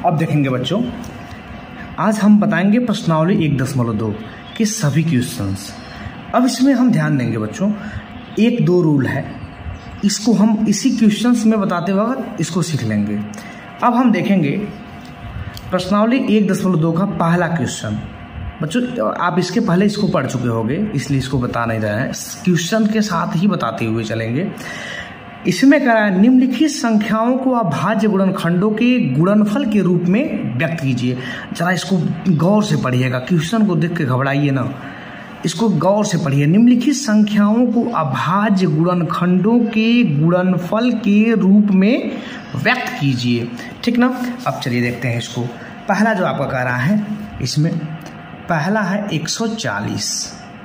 अब देखेंगे बच्चों, आज हम बताएंगे प्रश्नावली 1.2 के सभी क्वेश्चंस। अब इसमें हम ध्यान देंगे बच्चों, 1-2 रूल है, इसको हम इसी क्वेश्चंस में बताते वक्त इसको सीख लेंगे। अब हम देखेंगे प्रश्नावली 1.2 का पहला क्वेश्चन। बच्चों आप इसके पहले इसको पढ़ चुके होंगे, इसलिए इसको बता नहीं रहे हैं, क्वेश्चन के साथ ही बताते हुए चलेंगे। इसमें कह रहा है निम्नलिखित संख्याओं को अभाज्य गुणनखंडों के गुणनफल के रूप में व्यक्त कीजिए। जरा इसको गौर से पढ़िएगा, क्वेश्चन को देख के घबराइए ना, इसको गौर से पढ़िए। निम्नलिखित संख्याओं को अभाज्य गुणनखंडों के गुणनफल के रूप में व्यक्त कीजिए, ठीक ना। अब चलिए देखते हैं इसको। पहला जो आपका कह रहा है, इसमें पहला है 140,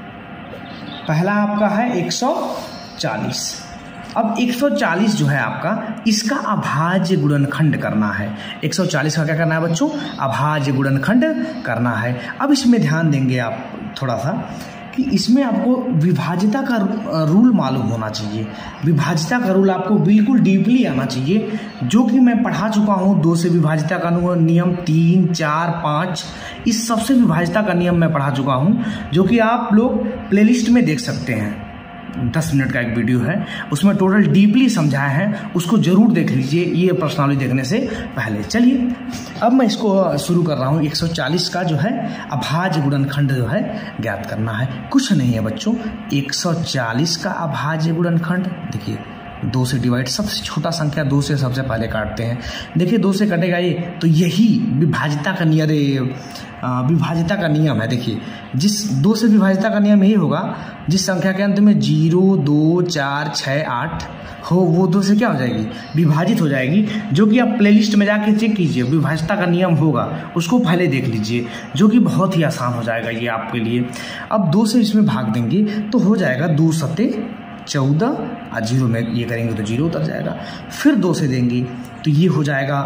पहला आपका है 140। अब 140 जो है आपका, इसका अभाज्य गुणनखंड करना है। 140 का क्या करना है बच्चों? अभाज्य गुणनखंड करना है। अब इसमें ध्यान देंगे आप थोड़ा सा कि इसमें आपको विभाज्यता का रूल मालूम होना चाहिए। विभाज्यता का रूल आपको बिल्कुल डीपली आना चाहिए, जो कि मैं पढ़ा चुका हूँ। 2 से विभाज्यता का नियम, 3, 4, 5, इस सबसे विभाज्यता का नियम मैं पढ़ा चुका हूँ, जो कि आप लोग प्लेलिस्ट में देख सकते हैं। 10 मिनट का एक वीडियो है, उसमें टोटल डीपली समझाया है, उसको जरूर देख लीजिए ये प्रश्नावली देखने से पहले। चलिए अब मैं इसको शुरू कर रहा हूँ। 140 का जो है अभाज्य गुणनखंड जो है ज्ञात करना है। कुछ नहीं है बच्चों, 140 का अभाज्य गुणनखंड, देखिए 2 से डिवाइड, सबसे छोटा संख्या 2 से सबसे पहले काटते हैं। देखिए 2 से कटेगा ये, तो यही विभाज्यता का नियम, विभाज्यता का नियम है। देखिए जिस 2 से विभाज्यता का नियम यही होगा, जिस संख्या के अंत में 0, 2, 4, 6, 8 हो, वो 2 से क्या हो जाएगी? विभाजित हो जाएगी, जो कि आप प्लेलिस्ट में जाके चेक कीजिए। विभाज्यता का नियम होगा, उसको पहले देख लीजिए, जो कि बहुत ही आसान हो जाएगा ये आपके लिए। अब 2 से इसमें भाग देंगे तो हो जाएगा 2 सते 14, और 0 में ये करेंगे तो 0 उतर जाएगा। फिर 2 से देंगे तो ये हो जाएगा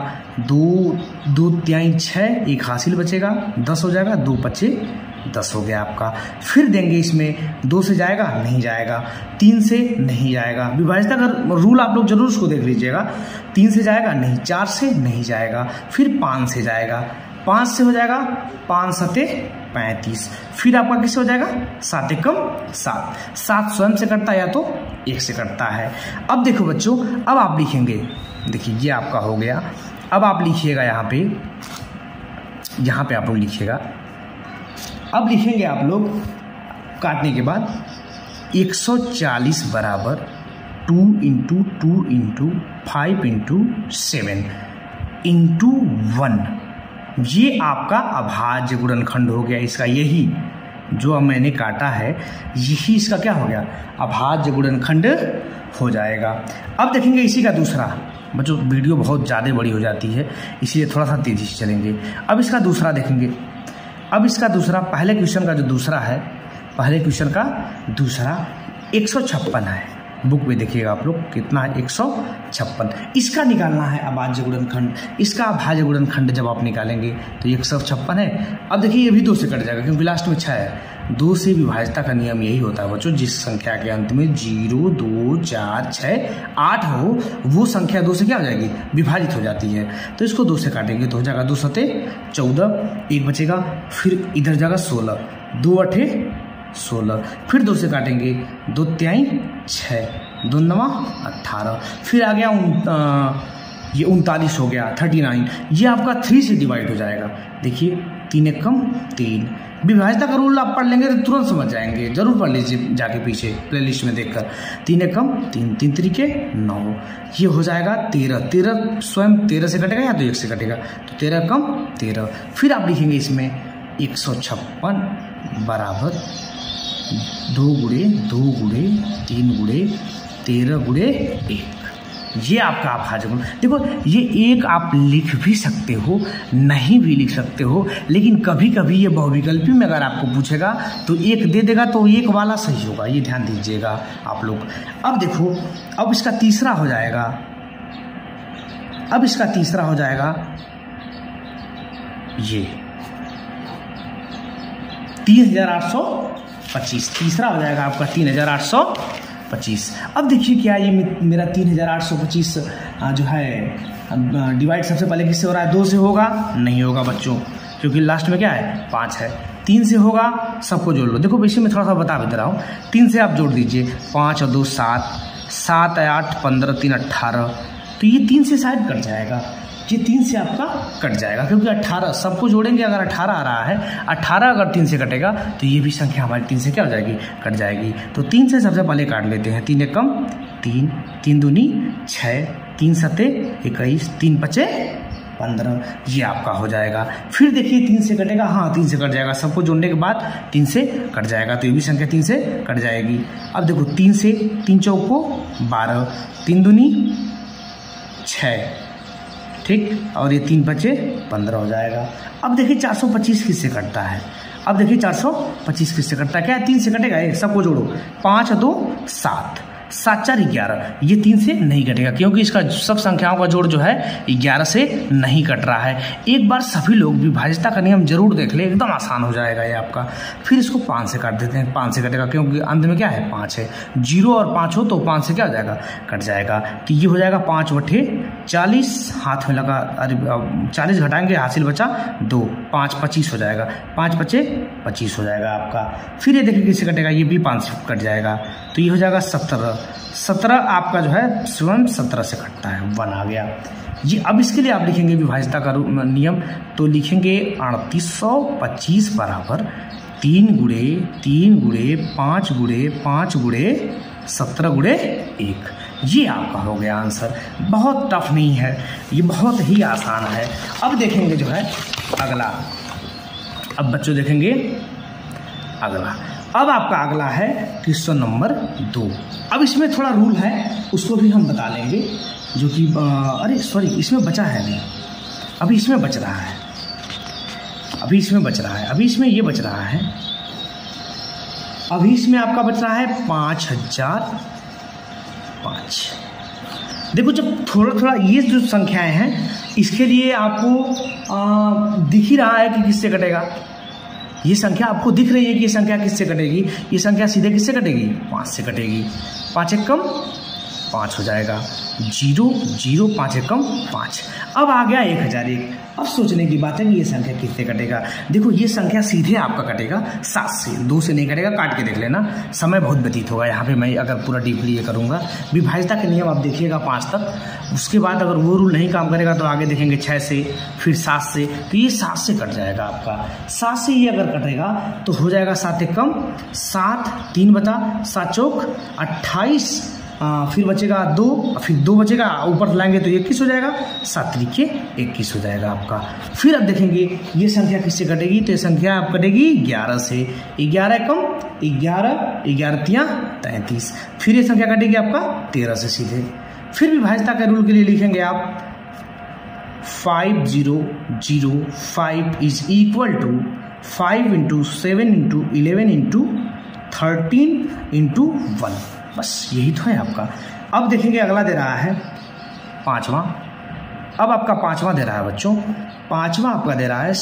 2 तिहाई 6, एक हासिल बचेगा, 10 हो जाएगा, 2 पचे 10 हो गया आपका। फिर देंगे इसमें, 2 से जाएगा नहीं जाएगा, 3 से नहीं जाएगा, विभाज्यता का रूल आप लोग जरूर उसको देख लीजिएगा। 3 से जाएगा नहीं, 4 से नहीं जाएगा, फिर 5 से जाएगा, 5 से हो जाएगा 5 सते 35, फिर आपका किससे हो जाएगा? 7 एकम 7, 7 स्वयं से कटता है या तो 1 से कटता है। अब देखो बच्चों, अब आप लिखेंगे, देखिए ये आपका हो गया। अब आप लिखिएगा यहाँ पे आप लोग लिखिएगा। अब लिखेंगे आप लोग काटने के बाद 140 बराबर 2 × 2 × 5 × 7 × 1, ये आपका अभाज्य गुणनखंड हो गया। इसका यही जो मैंने काटा है, यही इसका क्या हो गया? अभाज्य गुणनखंड हो जाएगा। अब देखेंगे इसी का दूसरा। बच्चों वीडियो बहुत ज़्यादा बड़ी हो जाती है, इसलिए थोड़ा सा तेजी से चलेंगे। अब इसका दूसरा देखेंगे। अब इसका दूसरा, पहले क्वेश्चन का जो दूसरा है, पहले क्वेश्चन का दूसरा 156 है। बुक में देखिएगा आप लोग कितना है, 156। इसका निकालना है अभाज्य गुणनखंड। इसका अभाज्य गुणनखंड जब आप निकालेंगे तो 156 है। अब देखिए ये भी 2 से कट जाएगा, क्योंकि लास्ट में 6 है। 2 से विभाज्यता का नियम यही होता है बच्चों, जिस संख्या के अंत में 0, 2, 4, 6, 8 हो, वो संख्या 2 से क्या हो जाएगी? विभाजित हो जाती है। तो इसको 2 से काटेंगे तो हो जाएगा 2 सते 14, 1 बचेगा, फिर इधर जाएगा 16, 2 8 16, फिर 2 से काटेंगे, 2 तिहाई 6, 2 9 18, फिर आ गया ये 39 हो गया, 39। ये आपका 3 से डिवाइड हो जाएगा। देखिए 3 एकम 3। विभाज्यता का रूल आप पढ़ लेंगे तो तुरंत समझ जाएंगे, जरूर पढ़ लीजिए जाके पीछे प्लेलिस्ट में देखकर। 3 एकम 3, 3 त्रिके 9, ये हो जाएगा 13। 13 स्वयं 13 से कटेगा या तो 1 से कटेगा, तो 13 एकम 13। फिर आप लिखेंगे इसमें 156 बराबर 2 × 2 × 3 × 13 × 1, ये आपका अभाज्य गुण। देखो ये एक आप लिख भी सकते हो, नहीं भी लिख सकते हो, लेकिन कभी कभी ये बहुविकल्पी में अगर आपको पूछेगा तो 1 दे देगा, तो 1 वाला सही होगा, ये ध्यान दीजिएगा आप लोग। अब देखो, अब इसका तीसरा हो जाएगा, अब इसका तीसरा हो जाएगा ये 3825, तीसरा हो जाएगा आपका 3825। अब देखिए क्या ये मेरा 3825 जो है डिवाइड सबसे पहले किससे हो रहा है? 2 से होगा? नहीं होगा बच्चों, क्योंकि लास्ट में क्या है? 5 है। 3 से होगा? सबको जोड़ लो। देखो वैसे मैं थोड़ा सा बता भी दे रहा हूँ। 3 से आप जोड़ दीजिए, 5 और 2 7, 7 है 8, 15 3 18, तो ये 3 से शायद कट जाएगा, ये 3 से आपका कट जाएगा, क्योंकि 18 सबको जोड़ेंगे, अगर 18 आ रहा है, 18 अगर 3 से कटेगा तो ये भी संख्या हमारी 3 से क्या हो जाएगी? कट जाएगी। तो 3 से सबसे पहले काट लेते हैं। 3 एकम 3, 3 दूनी 6, 3 सते 21, 3 पचे 15, ये आपका हो जाएगा। फिर देखिए 3 से कटेगा, हाँ 3 से कट जाएगा, सबको जोड़ने के बाद 3 से कट जाएगा, तो ये भी संख्या 3 से कट जाएगी। अब देखो 3 से 3 चौको 12, 3 दूनी 6, ठीक, और ये 3 बचे 15 हो जाएगा। अब देखिए 425 किससे कटता है? अब देखिए 425 किससे कटता है? क्या है? 3 से कटेगा, एक सबको जोड़ो, 5 और 2 7, 7 4 11, ये 3 से नहीं कटेगा, क्योंकि इसका सब संख्याओं का जोड़ जो है 11 से नहीं कट रहा है। एक बार सभी लोग विभाज्यता का नियम जरूर देख ले, एकदम आसान हो जाएगा ये आपका। फिर इसको 5 से काट देते हैं, 5 से कटेगा, क्योंकि अंत में क्या है? 5 है। 0 और 5 हो तो 5 से क्या हो जाएगा? कट जाएगा। तो ये हो जाएगा 5 बटे 40, हाथ में लगा, अरे 40 घटाएंगे, हासिल बचा 2, 5 25 हो जाएगा, 5 बचे 25 हो जाएगा आपका। फिर ये देखिए किससे कटेगा? ये भी 5 से कट जाएगा, तो ये हो जाएगा 17, 17 आपका जो है स्वयं 17 से कटता है, 1 आ गया जी। अब इसके लिए आप लिखेंगे विभाज्यता का नियम, तो लिखेंगे 3825 बराबर 3 गुणे 3 गुणे 5 गुणे 5 गुणे 17 गुणे 1, ये आपका हो गया आंसर। बहुत टफ नहीं है, ये बहुत ही आसान है। अब देखेंगे जो है अगला, अब बच्चों देखेंगे अगला। अब आपका अगला है क्वेश्चन नंबर 2। अब इसमें थोड़ा रूल है, उसको भी हम बता लेंगे, जो कि अरे सॉरी, इसमें बचा है नहीं, अभी इसमें बच रहा है, अभी इसमें बच रहा है, अभी इसमें ये बच रहा है, अभी इसमें आपका बच रहा है 5005। देखो जब थोड़ा थोड़ा ये जो संख्याएं हैं, इसके लिए आपको दिख ही रहा है कि किससे कटेगा। ये संख्या आपको दिख रही है कि ये संख्या किससे कटेगी? ये संख्या सीधे किससे कटेगी? 5 से कटेगी। 5 एकम 5 हो जाएगा, 0 0 5 एकम 5। अब आ गया 1001। अब सोचने की बात है कि ये संख्या किससे कटेगा। देखो ये संख्या सीधे आपका कटेगा 7 से, 2 से नहीं कटेगा, काट के देख लेना, समय बहुत व्यतीत होगा यहाँ पे। मैं अगर पूरा डीपली ये करूँगा, विभाज्यता के नियम आप देखिएगा 5 तक, उसके बाद अगर वो रूल नहीं काम करेगा तो आगे देखेंगे 6 से, फिर 7 से, तो ये 7 से कट जाएगा आपका। 7 से ये अगर कटेगा तो हो जाएगा 7 एकम 7, 3 बता 7 चौक 28, फिर बचेगा 2, फिर 2 बचेगा, ऊपर लाएंगे तो 21 हो जाएगा, 7 त्रिके 21 हो जाएगा आपका। फिर अब देखेंगे ये संख्या किससे कटेगी, तो ये संख्या आप कटेगी 11 से, 11 एकम 11, 11 तिया 33, फिर ये संख्या कटेगी आपका 13 से सीधे। फिर विभाज्यता के रूल के लिए लिखेंगे आप 5005 is equal to 5 into 7 into 11 into 13 into 1, बस यही तो है आपका। अब देखेंगे अगला दे रहा है 5वां। अब आपका 5वां दे रहा है बच्चों, 5वां आपका दे रहा है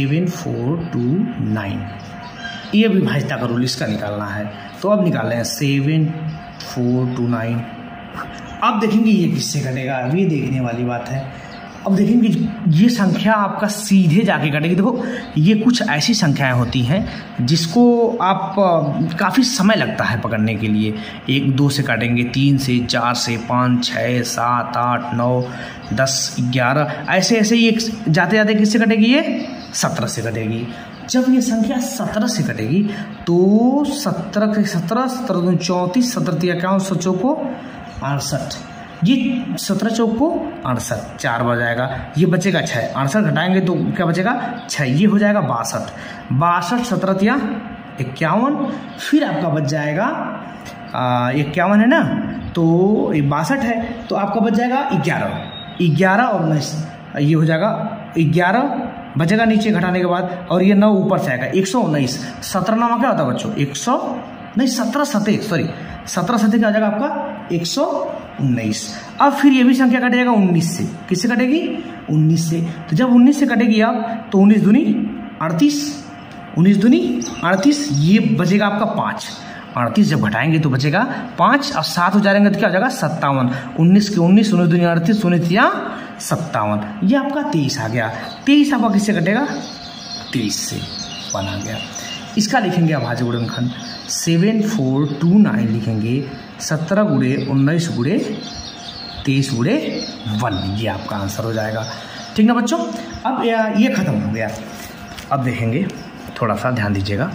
7429। ये विभाज्यता का रूल इसका निकालना है, तो अब निकाल रहे हैं 7429। अब देखेंगे ये किससे कटेगा, ये देखने वाली बात है। अब देखेंगे ये संख्या आपका सीधे जाके कटेगी। देखो ये कुछ ऐसी संख्याएं होती हैं जिसको आप काफ़ी समय लगता है पकड़ने के लिए। 1 2 से काटेंगे, 3 से, 4 से, 5 6 7 8 9 10 11, ऐसे ऐसे ये जाते जाते किससे कटेगी, ये 17 से कटेगी। जब ये संख्या 17 से कटेगी तो 17 के 17 17 34 17 51 17 को 68, ये 17 चौक को 68, 4 बजाएगा, ये बचेगा 6, 68 घटाएंगे तो क्या बचेगा 6, ये हो जाएगा 62, 62 17 तिया 51, फिर आपका बच जाएगा 51 है ना, तो 62 है तो आपका बच जाएगा 11, 11 और 19, ये हो जाएगा 11 बचेगा नीचे घटाने के बाद, और ये 9 ऊपर से आएगा 119, 17 नामा क्या होता है बच्चों 17 सते सॉरी 17 सते क्या हो जाएगा आपका 119। अब फिर ये भी संख्या कटेगा 19 से, किससे कटेगी 19 से, तो जब 19 से कटेगी आप तो 19 दूनी 38, 19 दूनी 38, ये बचेगा आपका 5, 38 जब घटाएंगे तो बचेगा 5 और 7 हो जाएंगे तो क्या हो जाएगा 57, 19 के 19 19 दूनी 38 19 तिया 57, ये आपका 23 आ गया। 23 आपका किससे कटेगा? 23 से 1 आ गया। इसका लिखेंगे अभाज्य गुणनखंड 7429 लिखेंगे 17 गुणे 19 गुणे 23 गुणे 1, ये आपका आंसर हो जाएगा। ठीक ना बच्चों, अब ये खत्म हो गया। अब देखेंगे, थोड़ा सा ध्यान दीजिएगा।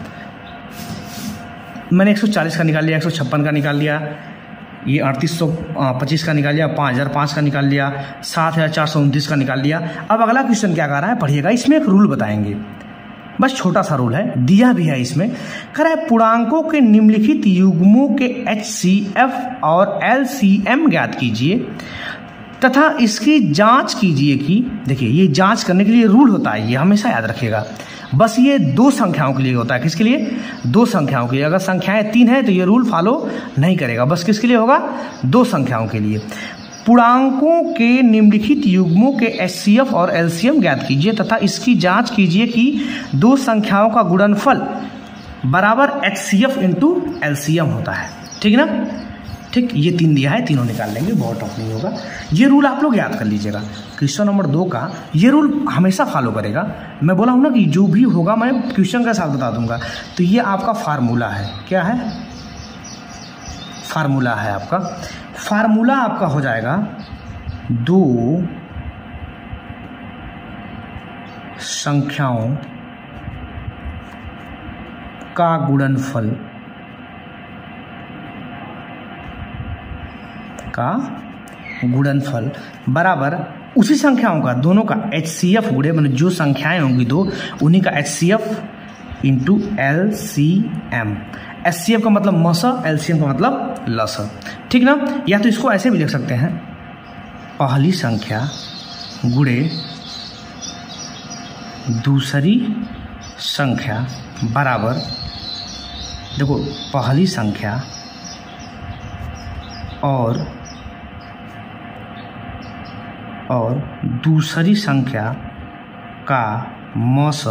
मैंने 140 का निकाल लिया, 156 का निकाल लिया, ये 3825 का निकाल लिया, 5005 का निकाल लिया, 7429 का निकाल लिया। अब अगला क्वेश्चन क्या कर रहा है, पढ़िएगा। इसमें एक रूल बताएंगे, बस छोटा सा रूल है, दिया भी है इसमें। कह रहा है पूर्णांकों के निम्नलिखित युग्मों के HCF और LCM ज्ञात कीजिए तथा इसकी जांच कीजिए कि, देखिए ये जांच करने के लिए रूल होता है, ये हमेशा याद रखिएगा। बस ये 2 संख्याओं के लिए होता है। किसके लिए? 2 संख्याओं के लिए। अगर संख्याएं 3 है तो ये रूल फॉलो नहीं करेगा। बस किसके लिए होगा? 2 संख्याओं के लिए। पूर्णांकों के निम्नलिखित युग्मों के HCF और LCM ज्ञात कीजिए तथा इसकी जांच कीजिए कि 2 संख्याओं का गुणनफल बराबर HCF इंटू LCM होता है। ठीक ना? ठीक, ये 3 दिया है, तीनों निकाल लेंगे, बहुत टफ नहीं होगा। ये रूल आप लोग याद कर लीजिएगा। क्वेश्चन नंबर 2 का ये रूल हमेशा फॉलो करेगा। मैं बोला हूँ ना कि जो भी होगा मैं क्वेश्चन के साथ बता दूंगा। तो ये आपका फार्मूला है। क्या है? फार्मूला है आपका। फार्मूला आपका हो जाएगा 2 संख्याओं का गुणनफल बराबर उसी संख्याओं का, दोनों का HCF गुणे, मतलब जो संख्याएं होंगी 2 उन्हीं का HCF इंटू LCM। HCF का मतलब मस, LCM का मतलब लस। ठीक ना? या तो इसको ऐसे भी लिख सकते हैं, पहली संख्या गुणे दूसरी संख्या बराबर, देखो पहली संख्या और दूसरी संख्या का मस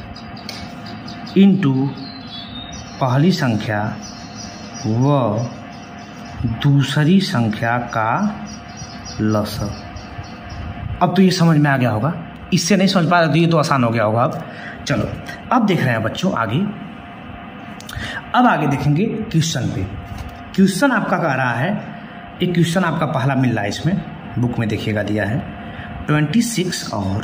इंटू पहली संख्या व दूसरी संख्या का लस। अब तो ये समझ में आ गया होगा। इससे नहीं समझ पा रहे तो ये तो आसान हो गया होगा। अब चलो, अब देख रहे हैं बच्चों आगे। अब आगे देखेंगे क्वेश्चन पे। क्वेश्चन आपका कह रहा है, एक क्वेश्चन आपका पहला मिल रहा है इसमें, बुक में देखिएगा दिया है 26 और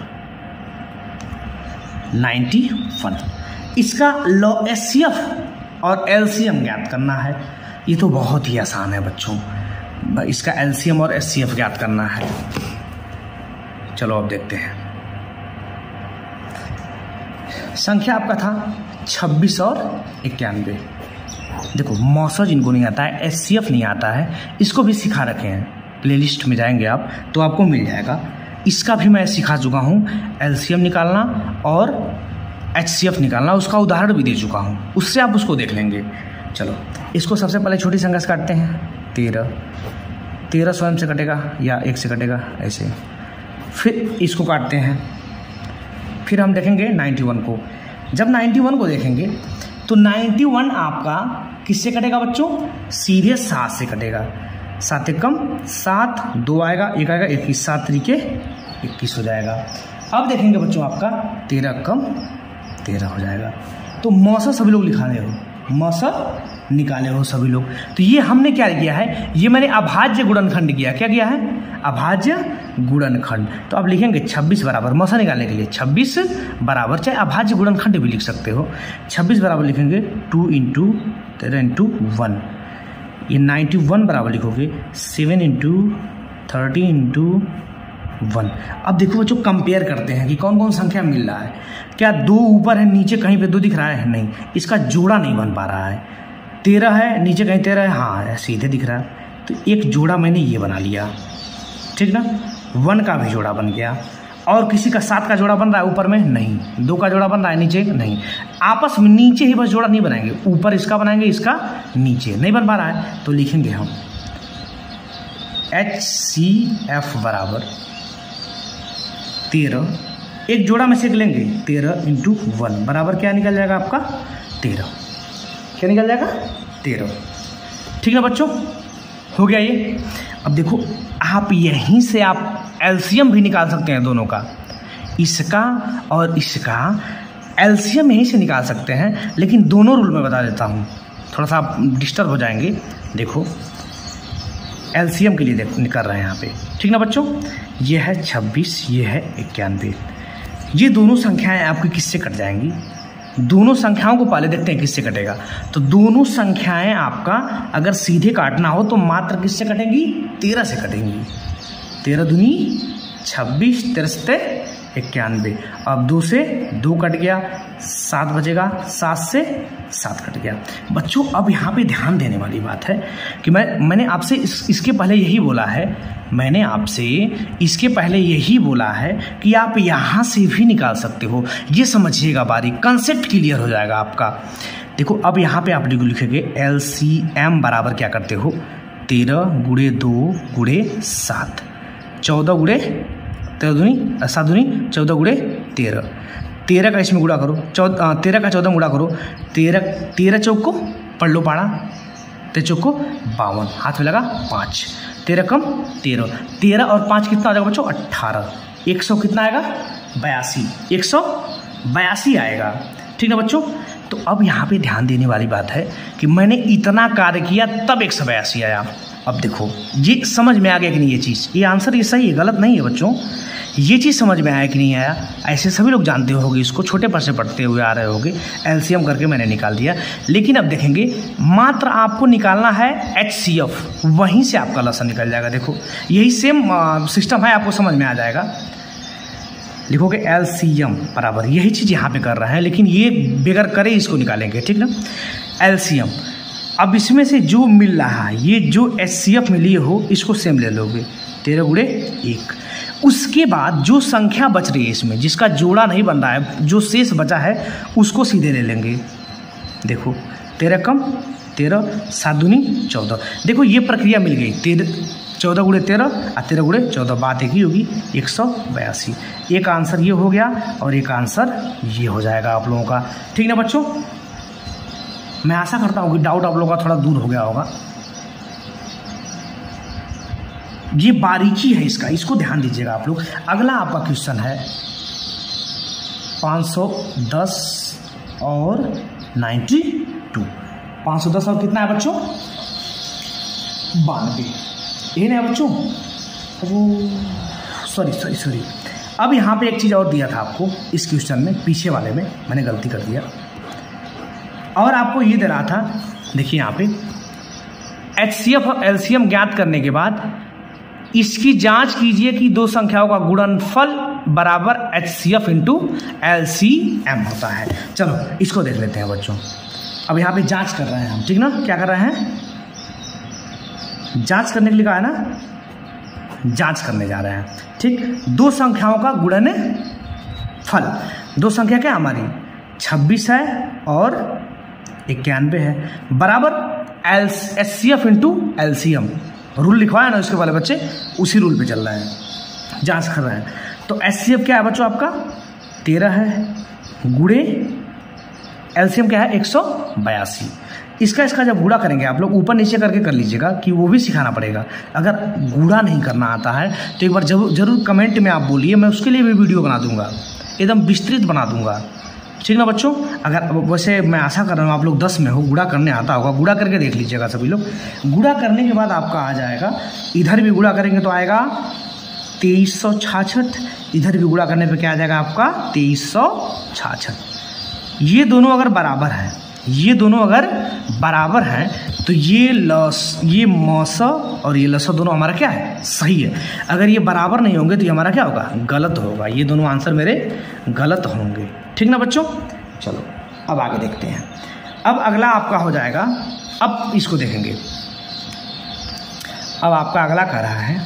91। इसका HCF और LCM ज्ञात करना है। ये तो बहुत ही आसान है बच्चों, इसका LCM और HCF ज्ञात करना है। चलो अब देखते हैं। संख्या आपका था 26 और 91। देखो मौसा जिनको नहीं आता है, HCF नहीं आता है, इसको भी सिखा रखे हैं। प्लेलिस्ट में जाएंगे आप तो आपको मिल जाएगा। इसका भी मैं सिखा चुका हूँ, LCM निकालना और HCF निकालना, उसका उदाहरण भी दे चुका हूँ, उससे आप उसको देख लेंगे। चलो इसको सबसे पहले छोटी संख्या से काटते हैं। 13 स्वयं से कटेगा या 1 से कटेगा, ऐसे। फिर इसको काटते हैं। फिर हम देखेंगे 91 को। जब 91 को देखेंगे तो 91 आपका किससे कटेगा बच्चों? सीधे 7 से कटेगा। 7 एकम 7, 2 आएगा, 1 आएगा, 21, 7 तरीके 21 हो जाएगा। अब देखेंगे बच्चों आपका 13 कम 13 हो जाएगा। तो मौसा सभी लोग लिखाने हो, मौसा निकाले हो सभी लोग। तो ये हमने क्या किया है, ये मैंने अभाज्य गुणनखंड किया। क्या किया है? अभाज्य गुणनखंड। तो अब लिखेंगे 26 बराबर, मौसा निकालने के लिए 26 बराबर, चाहे अभाज्य गुणनखंड भी लिख सकते हो। 26 बराबर लिखेंगे 2 इंटू 13 इंटू 1। ये 91 बराबर लिखोगे 7 इंटू 30 इंटू 1। अब देखो बच्चों कंपेयर करते हैं कि कौन कौन संख्या मिल रहा है। क्या 2 ऊपर है, नीचे कहीं पे 2 दिख रहा है? नहीं, इसका जोड़ा नहीं बन पा रहा है। 13 है, नीचे कहीं 13 है, हाँ सीधे दिख रहा है। तो एक जोड़ा मैंने ये बना लिया, ठीक ना। 1 का भी जोड़ा बन गया। और किसी का 7 का जोड़ा बन रहा है ऊपर में? नहीं। 2 का जोड़ा बन रहा है नीचे? नहीं। आपस में नीचे ही बस जोड़ा नहीं बनाएंगे, ऊपर इसका बनाएंगे, इसका नीचे नहीं बन पा रहा है। तो लिखेंगे हम HCF बराबर 13, एक जोड़ा में से लेंगे 13 इंटू 1 बराबर क्या निकल जाएगा आपका? 13। क्या निकल जाएगा? 13। ठीक है बच्चों, हो गया ये। अब देखो आप यहीं से आप एलसीएम भी निकाल सकते हैं दोनों का, इसका और इसका एलसीएम यहीं से निकाल सकते हैं, लेकिन दोनों रूल में बता देता हूँ, थोड़ा सा आप डिस्टर्ब हो जाएंगे। देखो एलसीएम के लिए कर रहे हैं यहाँ पे, ठीक ना बच्चों। ये है 26, ये है 91। ये दोनों संख्याएं आपकी किससे कट जाएंगी? दोनों संख्याओं को पहले देखते हैं किससे कटेगा। तो दोनों संख्याएं आपका अगर सीधे काटना हो तो मात्र किससे कटेंगी? 13 से कटेंगी। 13 दूनी 26, 13 से 91। अब 2 से 2 कट गया, 7 बचेगा, 7 से 7 कट गया। बच्चों अब यहाँ पे ध्यान देने वाली बात है कि मैंने आपसे इसके पहले यही बोला है, मैंने आपसे इसके पहले यही बोला है कि आप यहाँ से भी निकाल सकते हो। ये समझिएगा बारीक, कंसेप्ट क्लियर हो जाएगा आपका। देखो अब यहाँ पे आप लिखेंगे LCM बराबर क्या करते हो? 13 गुणे 2 गुणे 7, 14 गुणे 13 दूनी 7 दूनी 14 गुणे 13। 13 का इसमें गुणा करो, 13 का 14 गुणा करो, 13 चौक को पढ़ लो पाड़ा, 13 चौक को 52, हाथ में लगा 5, 13 कम 13, 13 और 5 कितना आ जाएगा बच्चों? 18। 100 कितना आएगा? 82, 182 आएगा, ठीक ना बच्चों। तो अब यहाँ पे ध्यान देने वाली बात है कि मैंने इतना कार्य किया तब 182 आया। अब देखो ये समझ में आ गया कि नहीं? ये चीज़, ये आंसर ये सही है, गलत नहीं है बच्चों। ये चीज़ समझ में आया कि नहीं आया? ऐसे सभी लोग जानते होंगे, इसको छोटे पर से पढ़ते हुए आ रहे होंगे। एलसीएम करके मैंने निकाल दिया, लेकिन अब देखेंगे मात्र आपको निकालना है HCF, वहीं से आपका लसन निकल जाएगा। देखो यही सेम सिस्टम है, आपको समझ में आ जाएगा। लिखोगे LCM बराबर, यही चीज़ यहाँ पे कर रहे हैं, लेकिन ये बगैर करे इसको निकालेंगे, ठीक ना। LCM, अब इसमें से जो मिल रहा है, ये जो HCF में लिए हो इसको सेम ले लोगे, 13 गुणे 1। उसके बाद जो संख्या बच रही है इसमें, जिसका जोड़ा नहीं बन रहा है, जो शेष बचा है उसको सीधे ले लेंगे। देखो 13 कम 13, 7 दूनी 14। देखो ये प्रक्रिया मिल गई, 14 गुणे 13 और 13 गुणे 14, बात एक ही होगी, 182। एक आंसर ये हो गया और एक आंसर ये हो जाएगा आप लोगों का, ठीक ना बच्चों। मैं आशा करता हूँ कि डाउट आप लोगों का थोड़ा दूर हो गया होगा। ये बारीकी है इसका, इसको ध्यान दीजिएगा आप लोग। अगला आपका क्वेश्चन है 510 और 92। 510 और कितना है बच्चों? 92, ये ना बच्चों। सॉरी, अब यहाँ पे एक चीज़ और दिया था आपको इस क्वेश्चन में, पीछे वाले में मैंने गलती कर दिया, और आपको ये दे रहा था, देखिए यहाँ पे HCF और LCM ज्ञात करने के बाद इसकी जांच कीजिए कि दो संख्याओं का गुणनफल बराबर HCF इंटू LCM होता है। चलो इसको देख लेते हैं बच्चों। अब यहाँ पे जांच कर रहे हैं हम, ठीक ना। क्या कर रहे हैं? जांच करने के लिए कहा है ना, जांच करने जा रहे हैं, ठीक। दो संख्याओं का गुणनफल, दो संख्या क्या हमारी 26 है और 91 है, बराबर HCF इंटू LCM। रूल लिखवाया ना उसके वाले बच्चे, उसी रूल पे चल रहे हैं, जांच कर रहे हैं। तो HCF क्या है बच्चों आपका? 13 है, गुणे LCM क्या है? 182। इसका जब गुणा करेंगे आप लोग, ऊपर नीचे करके कर लीजिएगा, कि वो भी सिखाना पड़ेगा। अगर गुणा नहीं करना आता है तो एक बार जरूर कमेंट में आप बोलिए, मैं उसके लिए भी वीडियो बना दूंगा, एकदम विस्तृत बना दूंगा, ठीक ना बच्चों। अगर वैसे मैं आशा कर रहा हूँ आप लोग 10 में हो, गुणा करने आता होगा, गुणा करके देख लीजिएगा सभी लोग। गुणा करने के बाद आपका आ जाएगा, इधर भी गुणा करेंगे तो आएगा 2366, इधर भी गुणा करने पे क्या आ जाएगा आपका? 2366। ये दोनों अगर बराबर हैं, ये दोनों अगर बराबर हैं तो ये मौसा और ये लसा दोनों हमारा क्या है? सही है। अगर ये बराबर नहीं होंगे तो ये हमारा क्या होगा? गलत होगा। ये दोनों आंसर मेरे गलत होंगे, ठीक ना बच्चों। चलो अब आगे देखते हैं। अब अगला आपका हो जाएगा, अब इसको देखेंगे। अब आपका अगला कह रहा है,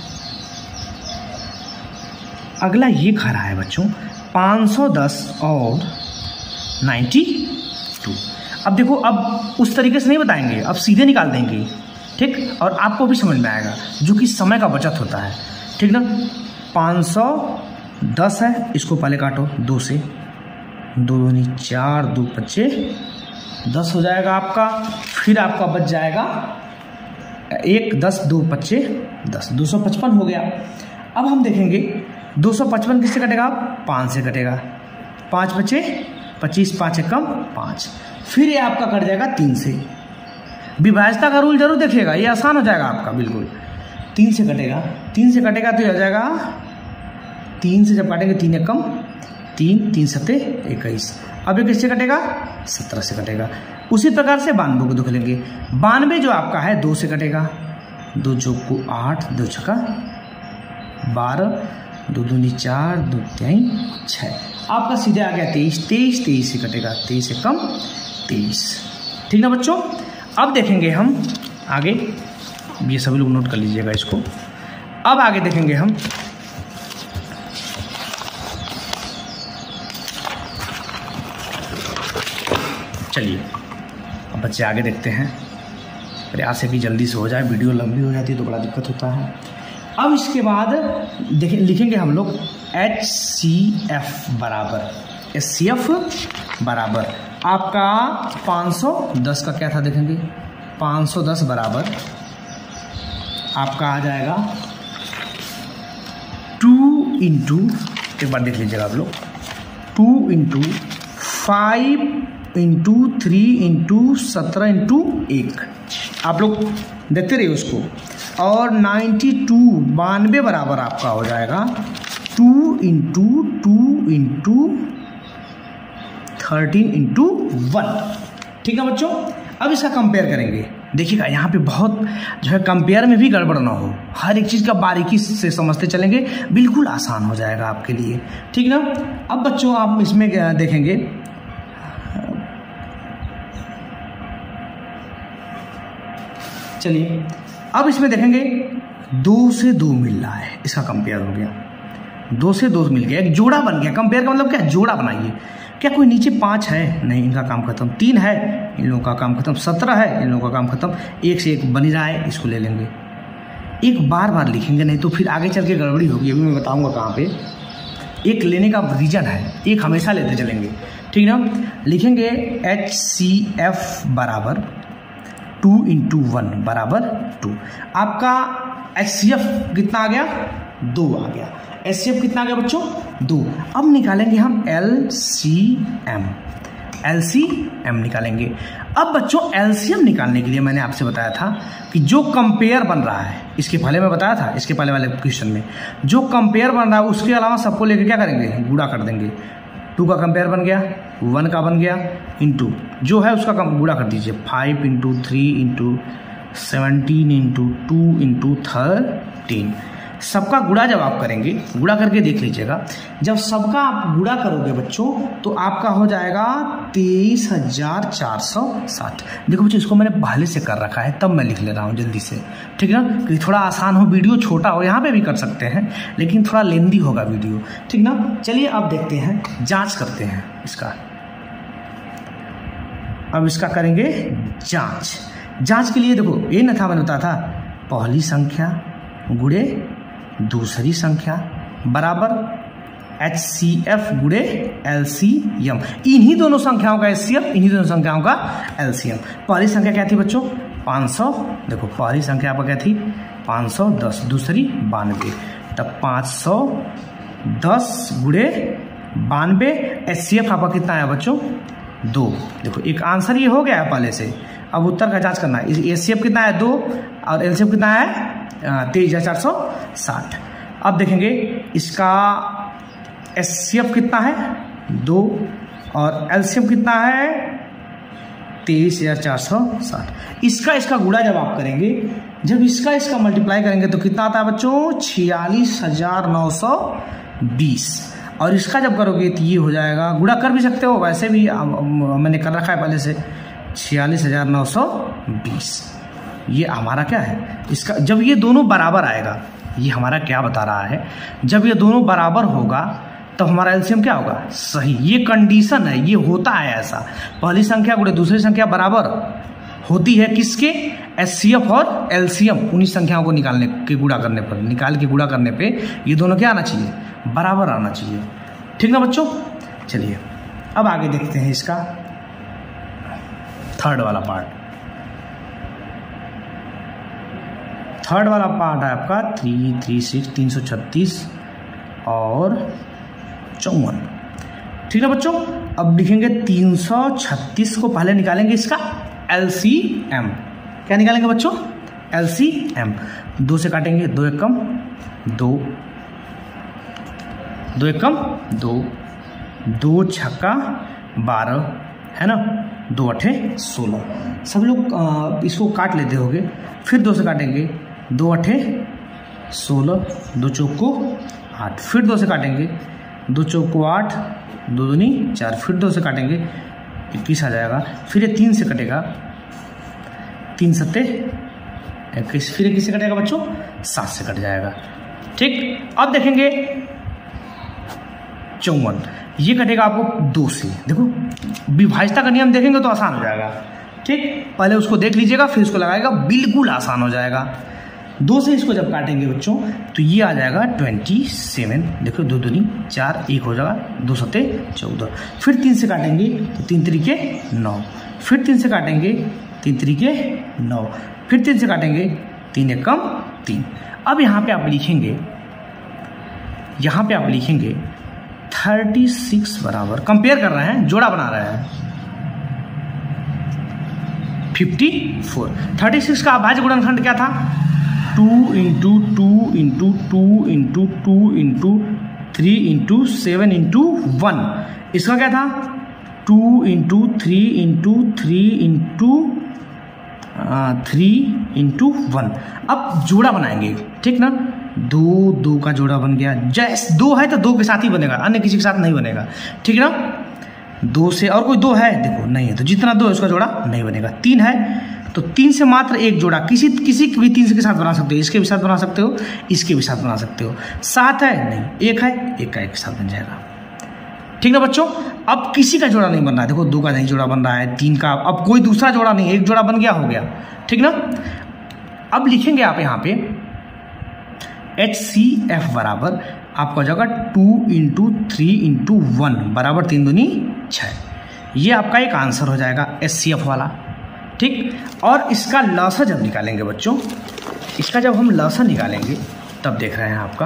अगला ये कह रहा है बच्चों 510 और 92। अब देखो, अब उस तरीके से नहीं बताएंगे, अब सीधे निकाल देंगे, ठीक। और आपको भी समझ में आएगा, जो कि समय का बचत होता है, ठीक ना। 510 है, इसको पहले काटो 2 से, 2 दूनी 4, 2 पच्चे 10 हो जाएगा आपका। फिर आपका बच जाएगा 1, 10, 2 पच्चे 10, 255 हो गया। अब हम देखेंगे 255 किससे कटेगा, 5 से कटेगा, 5 बचे 25, 5 एकम 5, फिर ये आपका कट जाएगा 3 से। विभाज्यता का रूल जरूर देखिएगा, ये आसान हो जाएगा आपका बिल्कुल। 3 से कटेगा, 3 से कटेगा तो ये हो जाएगा 3 से जब काटेंगे 3 एकम 3, 3 सत्ते 21। अब ये किससे कटेगा, 17 से कटेगा। उसी प्रकार से 92 को देख लेंगे। 92 जो आपका है 2 से कटेगा, 2 चौक को 8, 2 छक्का 12, 2 दूनी 4, 2 तिहाई 6, आपका सीधे आ गया 23, 23, 23 से कटेगा, 23 एकम 23। ठीक ना बच्चों। अब देखेंगे हम आगे, ये सभी लोग नोट कर लीजिएगा इसको। अब आगे देखेंगे हम चलिए अब बच्चे आगे देखते हैं। प्रयास है कि जल्दी से हो जाए, वीडियो लंबी हो जाती है तो बड़ा दिक्कत होता है। अब इसके बाद देखें लिखेंगे हम लोग HCF बराबर, HCF बराबर आपका 510 का क्या था देखेंगे, 510 बराबर आपका आ जाएगा 2 इंटू, एक बार देख लीजिएगा आप लोग, 2 इंटू 5 इंटू 3 इंटू 17 इंटू 1, आप लोग देखते रहिए उसको। और 92 बराबर आपका हो जाएगा 2 इंटू 2 इंटू 13 इंटू 1। ठीक है बच्चों। अब इसका कंपेयर करेंगे। देखिएगा यहाँ पे बहुत जो है कंपेयर में भी गड़बड़ ना हो, हर एक चीज़ का बारीकी से समझते चलेंगे, बिल्कुल आसान हो जाएगा आपके लिए। ठीक ना। अब बच्चों आप इसमें देखेंगे चलिए अब इसमें देखेंगे 2 से 2 मिल रहा है, इसका कंपेयर हो गया, 2 से 2 मिल गया, एक जोड़ा बन गया। कंपेयर का मतलब क्या, जोड़ा बनाइए। क्या कोई नीचे 5 है, नहीं, इनका काम खत्म। 3 है, इन लोगों का काम खत्म। 17 है, इन लोगों का काम खत्म। 1 से 1 बन ही रहा है, इसको ले लेंगे। एक बार बार लिखेंगे नहीं तो फिर आगे चल के गड़बड़ी होगी, अभी मैं बताऊंगा कहाँ पे। एक लेने का रीजन है, एक हमेशा लेते चलेंगे। ठीक ना। लिखेंगे HCF बराबर 2 इंटू 1 बराबर 2। आपका HCF कितना आ गया, 2 आ गया। HCF कितना आ गया बच्चों, 2। अब निकालेंगे हम LCM, LCM निकालेंगे। अब बच्चों LCM निकालने के लिए मैंने आपसे बताया था कि जो कंपेयर बन रहा है, इसके पहले मैं बताया था, इसके पहले वाले क्वेश्चन में जो कंपेयर बन रहा है उसके अलावा सबको लेकर क्या करेंगे, गुणा कर देंगे। 2 का कंपेयर बन गया, 1 का बन गया, इंटू जो है उसका गुणा कर दीजिए। 5 इंटू 3 इंटू 17 इंटू 2 इंटू 13। सबका गुणा जब आप करेंगे, गुणा करके देख लीजिएगा, जब सबका आप गुणा करोगे बच्चों तो आपका हो जाएगा 23,460। देखो बच्चों इसको मैंने पहले से कर रखा है, तब मैं लिख ले रहा हूँ जल्दी से। ठीक है ना, कि थोड़ा आसान हो, वीडियो छोटा हो, यहाँ पे भी कर सकते हैं लेकिन थोड़ा लेंदी होगा वीडियो। ठीक ना। चलिए अब देखते हैं, जाँच करते हैं इसका। अब इसका करेंगे जाँच। जाँच के लिए देखो ये न था, मैंने बताया था पहली संख्या गुणे दूसरी संख्या बराबर HCF गुणे LCM। इन्हीं दोनों संख्याओं का HCF, इन्हीं दोनों संख्याओं का LCM। पहली संख्या क्या थी बच्चों, 500। देखो पहली संख्या आपका क्या थी, 510, दूसरी 92, तब 510 गुणे 92। HCF आपका कितना आया बच्चों, 2। देखो एक आंसर ये हो गया है पहले से। अब उत्तर का जांच करना है। HCF कितना है, 2, और LCM कितना है, 23,460। अब देखेंगे इसका HCF कितना है, 2, और LCM कितना है, 23,460। इसका गुणा जब आप करेंगे, जब इसका मल्टीप्लाई करेंगे तो कितना आता है बच्चों, 46,920। और इसका जब करोगे तो ये हो जाएगा, गुणा कर भी सकते हो, वैसे भी मैंने कर रखा है पहले से, 46,920। ये हमारा क्या है, इसका जब ये दोनों बराबर आएगा, ये हमारा क्या बता रहा है, जब ये दोनों बराबर होगा तो हमारा LCM क्या होगा, सही। ये कंडीशन है, ये होता है ऐसा। पहली संख्या गुणे दूसरी संख्या बराबर होती है किसके, HCF और LCM। उन्हीं संख्याओं को निकाल के गुणा करने पे ये दोनों क्या आना चाहिए, बराबर आना चाहिए। ठीक ना बच्चों। चलिए अब आगे देखते हैं इसका थर्ड वाला पार्ट। थर्ड वाला पार्ट है आपका 336 336 और 54। ठीक है बच्चों। अब लिखेंगे 336 को पहले निकालेंगे इसका LCM। क्या निकालेंगे बच्चों? LCM। 2 से काटेंगे, 2 एकम 2, 2 एकम 2, 2 छक्का 12 है ना, 2 अठे 16। सब लोग इसको काट लेते होंगे। फिर 2 से काटेंगे, 2 अठे 16, 2 चौक को 8। फिर 2 से काटेंगे, 2 चौक को 8, 2 दूनी 4। फिर 2 से काटेंगे, 21 आ जाएगा। फिर ये 3 से कटेगा, 3 सत्ते 21। फिर 21 से कटेगा बच्चों, 7 से कट जाएगा। ठीक। अब देखेंगे 54, ये कटेगा आपको 2 से। देखो विभाज्यता का नियम देखेंगे तो आसान हो जाएगा। ठीक, पहले उसको देख लीजिएगा फिर उसको लगाएगा, बिल्कुल आसान हो जाएगा। 2 से इसको जब काटेंगे बच्चों तो ये आ जाएगा 27। देखो 2 दूनी 4, 1 हो जाएगा, 2 सत्ते 14। फिर 3 से काटेंगे तो 3 तरीके 9। फिर 3 से काटेंगे, 3 तरीके 9। फिर 3 से काटेंगे, 3 एकम 3। अब यहाँ पे आप लिखेंगे, यहाँ पे आप लिखेंगे 36 बराबर, कंपेयर कर रहे हैं, जोड़ा बना रहे हैं, 54। 36 का अभाज्य गुणनखंड क्या था? 2 into 2 into 2 into 2 into 3 into 7 into 1। इसका क्या था? 2 इंटू 3 इंटू 3 इंटू 3 इंटू 1। अब जोड़ा बनाएंगे, ठीक ना। 2 का जोड़ा बन गया। जैसे 2 है तो 2 के साथ ही बनेगा, अन्य किसी के साथ नहीं बनेगा, ठीक ना। 2 से और कोई 2 है? देखो नहीं है, तो जितना 2 है उसका जोड़ा नहीं बनेगा। 3 है तो 3 से मात्र एक जोड़ा, किसी भी 3 के साथ बना सकते हो, इसके भी साथ बना सकते हो, इसके भी साथ बना सकते हो। 7 है? नहीं। 1 है, 1 का 1 के साथ बन जाएगा, ठीक ना बच्चों। अब किसी का जोड़ा नहीं बन रहा है, देखो 2 का नहीं जोड़ा बन रहा है, 3 का, अब कोई दूसरा जोड़ा नहीं, एक जोड़ा बन गया, हो गया, ठीक ना। अब लिखेंगे आप यहाँ पे HCF बराबर आपका हो जाएगा 2 इंटू 3 इंटू 1 बराबर 3 दूनी 6। ये आपका एक आंसर हो जाएगा HCF वाला, ठीक। और इसका लसा जब निकालेंगे बच्चों, इसका जब हम लसा निकालेंगे तब देख रहे हैं आपका,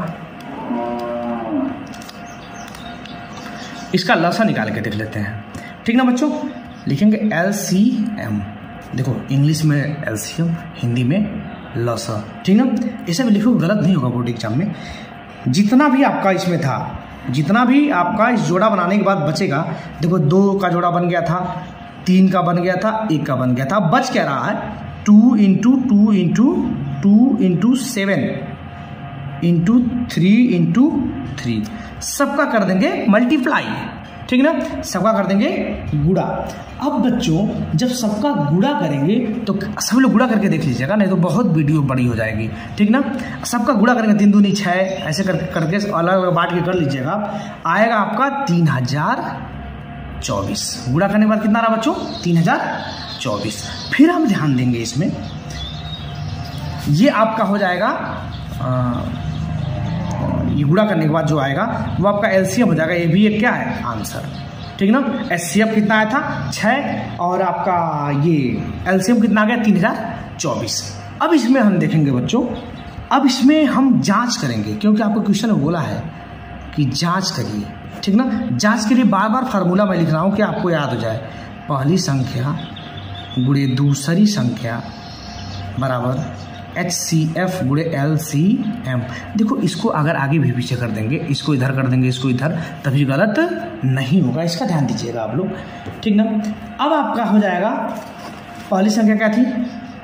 इसका लसा निकाल के देख लेते हैं, ठीक ना बच्चों। लिखेंगे LCM, देखो इंग्लिश में LCM, हिंदी में लसा, ठीक ना। ऐसे भी लिखो, गलत नहीं होगा बोर्ड एग्जाम में। जितना भी आपका इसमें था, जितना भी आपका इस जोड़ा बनाने के बाद बचेगा, देखो 2 का जोड़ा बन गया था, 3 का बन गया था, 1 का बन गया था, बच क्या रहा है? 2 into 2 into 2 into 7 into 3 into 3। सबका कर देंगे मल्टीप्लाई, ठीक ना, सबका कर देंगे गुणा। अब बच्चों जब सबका गुणा करेंगे तो सब लोग गुणा करके देख लीजिएगा, नहीं तो बहुत वीडियो बड़ी हो जाएगी, ठीक ना। सबका गुणा करेंगे, 3 दूनी 6, ऐसे करके अलग अलग बांट के कर लीजिएगा। आएगा आपका 3024। गुणा करने के बाद कितना रहा बच्चों? 3024। फिर हम ध्यान देंगे इसमें, ये आपका हो जाएगा, ये गुणा करने के बाद जो आएगा वो आपका LCM हो जाएगा। ये भी एक क्या है? आंसर, ठीक ना। HCF कितना आया था? 6, और आपका ये LCM कितना आ गया? 3024। अब इसमें हम देखेंगे बच्चों, अब इसमें हम जांच करेंगे, क्योंकि आपको क्वेश्चन में बोला है कि जांच करिए, ठीक ना। जांच के लिए बार बार फार्मूला मैं लिख रहा हूँ कि आपको याद हो जाए। पहली संख्या गुणे दूसरी संख्या बराबर HCF गुणे LCM। देखो इसको अगर आगे भी पीछे कर देंगे, इसको इधर कर देंगे, इसको इधर, तभी गलत नहीं होगा, इसका ध्यान दीजिएगा आप लोग, ठीक ना। अब आपका हो जाएगा, पहली संख्या क्या थी?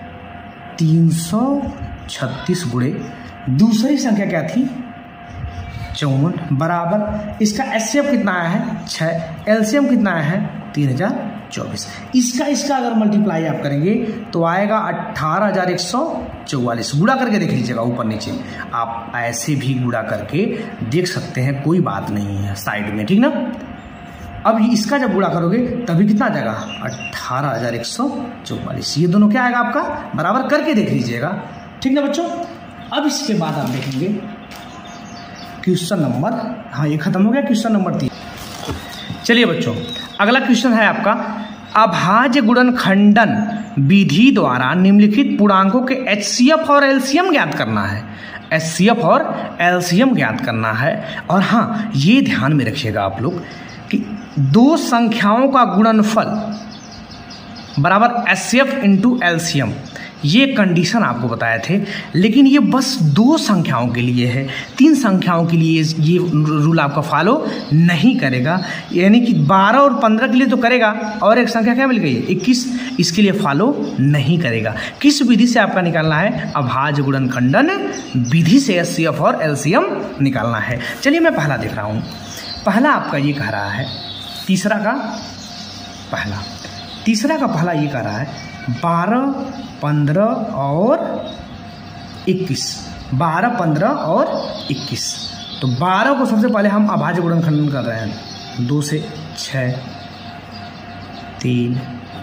336 गुणे दूसरी संख्या क्या थी? 54 बराबर इसका HCF कितना आया है? 6, LCM कितना आया है? 3024। इसका अगर मल्टीप्लाई आप करेंगे तो आएगा 18144। गुणा करके देख लीजिएगा ऊपर नीचे, आप ऐसे भी गुणा करके देख सकते हैं, कोई बात नहीं है साइड में, ठीक ना। अब इसका जब गुणा करोगे तभी कितना आ जाएगा? 18144। ये दोनों क्या आएगा आपका? बराबर करके देख लीजिएगा, ठीक ना बच्चों। अब इसके बाद आप देखेंगे क्वेश्चन नंबर, हाँ ये खत्म हो गया क्वेश्चन नंबर 3। चलिए बच्चों, अगला क्वेश्चन है आपका अभाज्य गुणनखंडन विधि द्वारा निम्नलिखित पूर्णांकों के HCF और LCM ज्ञात करना है। HCF और LCM ज्ञात करना है। और हाँ, ये ध्यान में रखिएगा आप लोग कि दो संख्याओं का गुणनफल बराबर HCF इंटू LCM, ये कंडीशन आपको बताए थे, लेकिन ये बस दो संख्याओं के लिए है, तीन संख्याओं के लिए ये रूल आपका फॉलो नहीं करेगा। यानी कि 12 और 15 के लिए तो करेगा, और एक संख्या क्या मिल गई 21, इसके लिए फॉलो नहीं करेगा। किस विधि से आपका निकालना है? अभाज्य गुणनखंडन विधि से HCF और LCM निकालना है। चलिए मैं पहला देख रहा हूँ। पहला आपका ये कह रहा है, तीसरा का पहला ये कह रहा है 12, 15 और 21, 12, 15 और 21। तो 12 को सबसे पहले हम अभाज्य गुणनखंडन कर रहे हैं, 2 से 6, 3,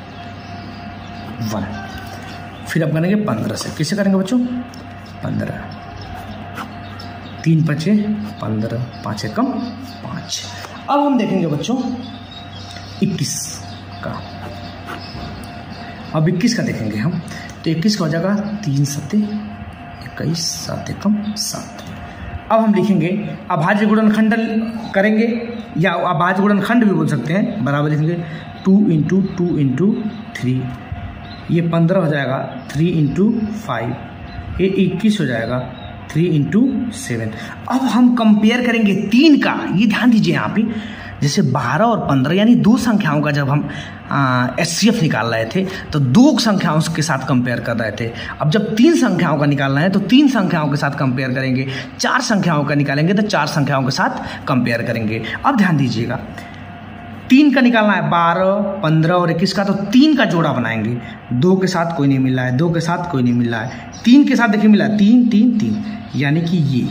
1। फिर अब करेंगे 15 से। किससे करेंगे बच्चों? 15, 3 5 15, 5 एकम 5। अब हम देखेंगे बच्चों 21 का। अब 21 का देखेंगे हम, तो 21 का हो जाएगा 3 7 21, 7 एकम 7। अब हम लिखेंगे अभाज्य गुणनखंडन करेंगे, या अभाज्य गुणनखंड भी बोल सकते हैं। बराबर लिखेंगे 2 इंटू 2 इंटू 3, ये 15 हो जाएगा, 3 इंटू 5, ये 21 हो जाएगा, 3 इंटू 7। अब हम कंपेयर करेंगे 3 का। ये ध्यान दीजिए यहाँ पे, जैसे 12 और 15 यानी दो संख्याओं का जब हम HCF निकाल रहे थे तो दो संख्याओं के साथ कंपेयर कर रहे थे। अब जब 3 संख्याओं का निकालना है तो 3 संख्याओं के साथ कंपेयर करेंगे, 4 संख्याओं का निकालेंगे तो 4 संख्याओं के साथ कंपेयर करेंगे। अब ध्यान दीजिएगा, 3 का निकालना है, 12, 15 और 21 का, तो 3 का जोड़ा बनाएंगे। 2 के साथ कोई नहीं मिल रहा है, 2 के साथ कोई नहीं मिल रहा है, 3 के साथ देखिए मिला 3 3 3, यानी कि ये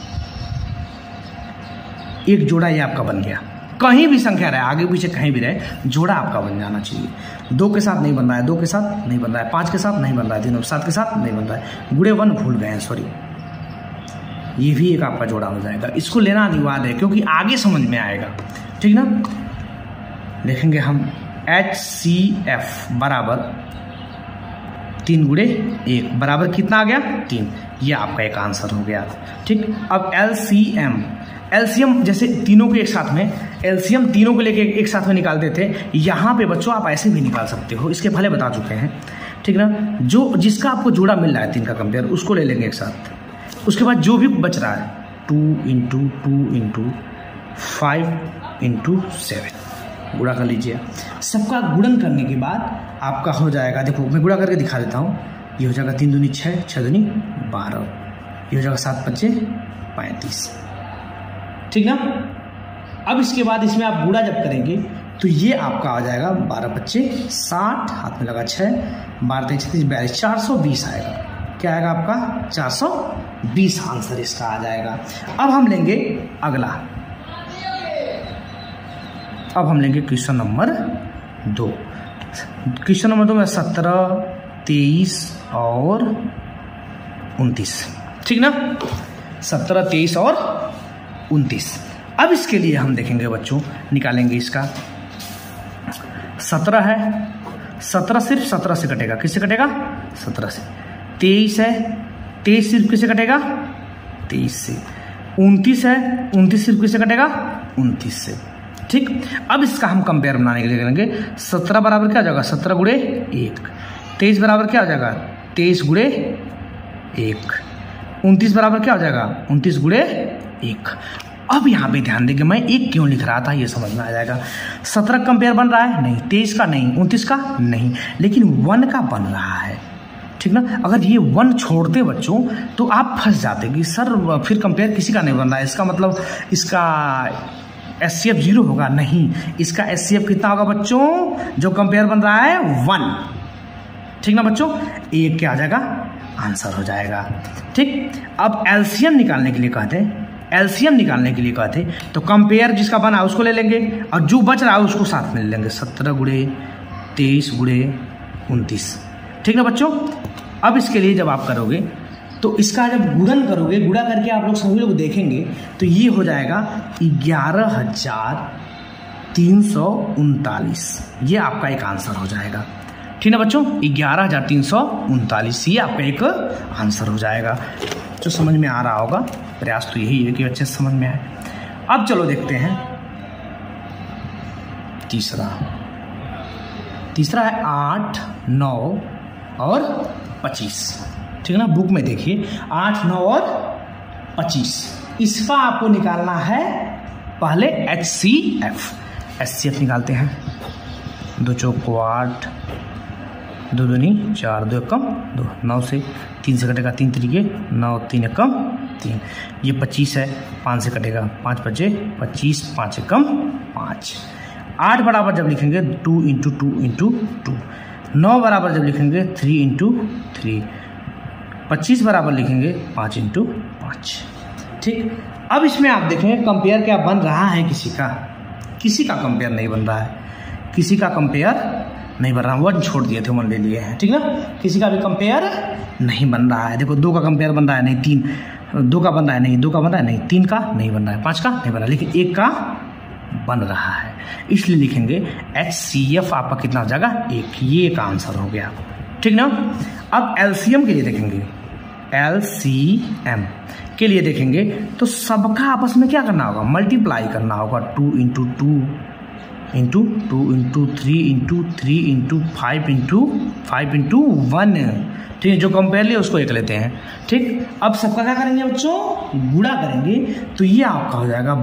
एक जोड़ा ये आपका बन गया। कहीं भी संख्या रहे, आगे पीछे कहीं भी रहे, जोड़ा आपका बन जाना चाहिए। 2 के साथ नहीं बन रहा है, 2 के साथ नहीं बन रहा है, 5 के साथ नहीं बन रहा है, 3 और 7 के साथ नहीं बन रहा है, गुणे 1 भूल गए हैं, सॉरी, ये भी एक आपका जोड़ा हो जाएगा। इसको लेना अनिवार्य है क्योंकि आगे समझ में आएगा, ठीक ना। देखेंगे हम HCF बराबर 3 गुणे 1 बराबर कितना आ गया? 3। यह आपका एक आंसर हो गया, ठीक। अब LCM जैसे तीनों के एक साथ में, LCM तीनों को लेके एक साथ में निकालते थे। यहाँ पे बच्चों आप ऐसे भी निकाल सकते हो, इसके पहले बता चुके हैं, ठीक ना। जो जिसका आपको जोड़ा मिल रहा है 3 का कंपेयर, उसको ले लेंगे एक साथ। उसके बाद जो भी बच रहा है 2 इंटू 2 इंटू 5 इंटू 7 गुणा कर लीजिए। सबका गुणन करने के बाद आपका हो जाएगा, देखो मैं गुणा करके दिखा देता हूँ। ये हो जाएगा 3 दूनी 6, 6 दूनी 12, ये हो जाएगा 7 5 35, ठीक ना। अब इसके बाद इसमें आप गुणा जब करेंगे तो ये आपका आ जाएगा 12 25 60, हाथ में लगा 6, 12 23 36 42, 420 आएगा। क्या आएगा आपका? 420 आंसर इसका आ जाएगा। अब हम लेंगे अगला, अब हम लेंगे क्वेश्चन नंबर 2। क्वेश्चन नंबर 2 में 17, 23 और 29, ठीक ना। 17, 23 और 29। अब इसके लिए हम देखेंगे बच्चों, निकालेंगे इसका। 17 है, 17 सिर्फ 17 से कटेगा। किससे कटेगा? 17 से। 23 है, 23 सिर्फ किससे कटेगा? 23 से। 29 है, 29 सिर्फ किससे कटेगा? 29 से, ठीक। अब इसका हम कंपेयर बनाने के लिए करेंगे। 17 बराबर क्या हो जाएगा? 17 गुणे 1। 23 बराबर क्या हो जाएगा? 23 गुणे 1। 29 बराबर क्या हो जाएगा? 29 गुणे 1। अब यहाँ पे ध्यान देंगे, मैं 1 क्यों लिख रहा था ये समझ में आ जाएगा। 17 कंपेयर बन रहा है? नहीं। 23 का नहीं, 29 का नहीं, लेकिन 1 का बन रहा है, ठीक ना। अगर ये 1 छोड़ते बच्चों तो आप फंस जाते कि सर फिर कंपेयर किसी का नहीं बन रहा है, इसका मतलब इसका HCF 0 होगा। नहीं, इसका HCF कितना होगा बच्चों? जो कंपेयर बन रहा है 1, ठीक ना बच्चों। 1 क्या आ जाएगा? आंसर हो जाएगा, ठीक। अब LCM निकालने के लिए कहते हैं, LCM निकालने के लिए कहते तो कंपेयर जिसका बना उसको ले लेंगे और जो बच रहा है उसको साथ में ले लेंगे। 17 गुणे 23 गुणे 29, ठीक ना बच्चों। अब इसके लिए जब आप करोगे तो इसका जब गुणन करोगे, गुणा करके आप लोग सभी लोग देखेंगे तो ये हो जाएगा 11,000 339, ये आपका एक आंसर हो जाएगा। ठीक है बच्चों, 11,339 ये आपका एक आंसर हो जाएगा। जो समझ में आ रहा होगा, प्रयास तो यही है कि अच्छे से समझ में आए। अब चलो देखते हैं तीसरा है 8, 9 और 25। ठीक है ना, बुक में देखिए 8, 9 और 25। इसका आपको निकालना है पहले HCF निकालते हैं। 2 चौको 8, 2 दूनी 4, 2 एकम 2, 9 से 3 से कटेगा 3 तरीके 9, 3 एकम 3, ये 25 है, 5 से कटेगा 5 बचे 25, 5 एकम 5। 8 बराबर जब लिखेंगे 2 × 2 × 2, 9 बराबर जब लिखेंगे 3 × 3, 25 बराबर लिखेंगे 5 × 5। ठीक, अब इसमें आप देखेंगे कंपेयर क्या बन रहा है, किसी का कंपेयर नहीं बन रहा है, किसी का कंपेयर नहीं बन रहा, 1 छोड़ दिए थे 1 ले लिए हैं। ठीक ना, किसी का भी कंपेयर नहीं बन रहा है। देखो 2 का कंपेयर बन रहा है नहीं, 3, 2 का बन रहा है नहीं, 2 का बन रहा है नहीं, 3 का नहीं बन रहा है, 5 का नहीं बन रहा है, लेकिन 1 का बन रहा है, इसलिए लिखेंगे HCF आपका कितना हो जाएगा 1, ये एक आंसर हो गया। ठीक ना, अब LCM के लिए देखेंगे, LCM के लिए देखेंगे तो सबका आपस में क्या करना होगा, मल्टीप्लाई करना होगा। 2 × 2 × 2 × 3 × 3 × 5 × 1। ठीक है, जो कंपेयर लिए उसको 1 लेते हैं। ठीक, अब सबका क्या करेंगे बच्चों, गुणा करेंगे, तो ये आपका हो जाएगा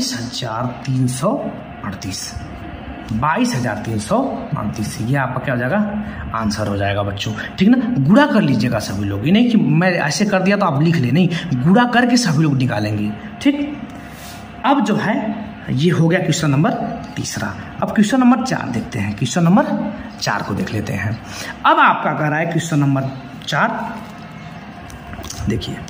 22,338। 22,338, ये आपका क्या हो जाएगा, आंसर हो जाएगा बच्चों। ठीक ना, गुणा कर लीजिएगा सभी लोग, ये नहीं कि मैं ऐसे कर दिया तो आप लिख ले, नहीं, गुणा करके सभी लोग निकालेंगे। ठीक, अब जो है ये हो गया क्वेश्चन नंबर तीसरा। अब क्वेश्चन नंबर 4 देखते हैं, क्वेश्चन नंबर 4 को देख लेते हैं। अब आपका कह रहा है क्वेश्चन नंबर 4, देखिए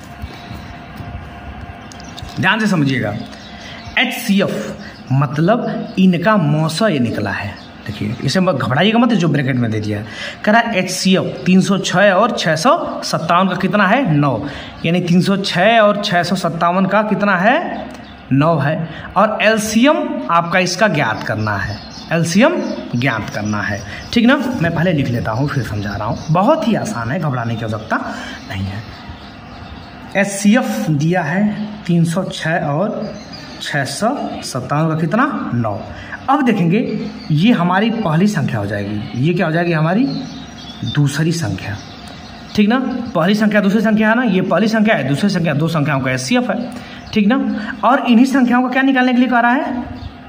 ध्यान से समझिएगा। HCF मतलब इनका मौसा ये निकला है। देखिए इसे मत घबराइएगा मत, जो ब्रैकेट में दे दिया है, कह रहा है HCF 306 और 657 का कितना है 9, यानी 306 और 657 का कितना है 9 है। और LCM आपका इसका ज्ञात करना है, LCM ज्ञात करना है। ठीक ना, मैं पहले लिख लेता हूँ फिर समझा रहा हूँ, बहुत ही आसान है, घबराने की आवश्यकता नहीं है। HCF दिया है 306 और 657 का कितना 9। अब देखेंगे ये हमारी पहली संख्या हो जाएगी, ये क्या हो जाएगी हमारी दूसरी संख्या। ठीक ना, पहली संख्या दूसरी संख्या है ना, ये पहली संख्या है, दूसरी संख्या, 2 संख्याओं का HCF है। ठीक ना, और इन्हीं संख्याओं को क्या निकालने के लिए कह रहा है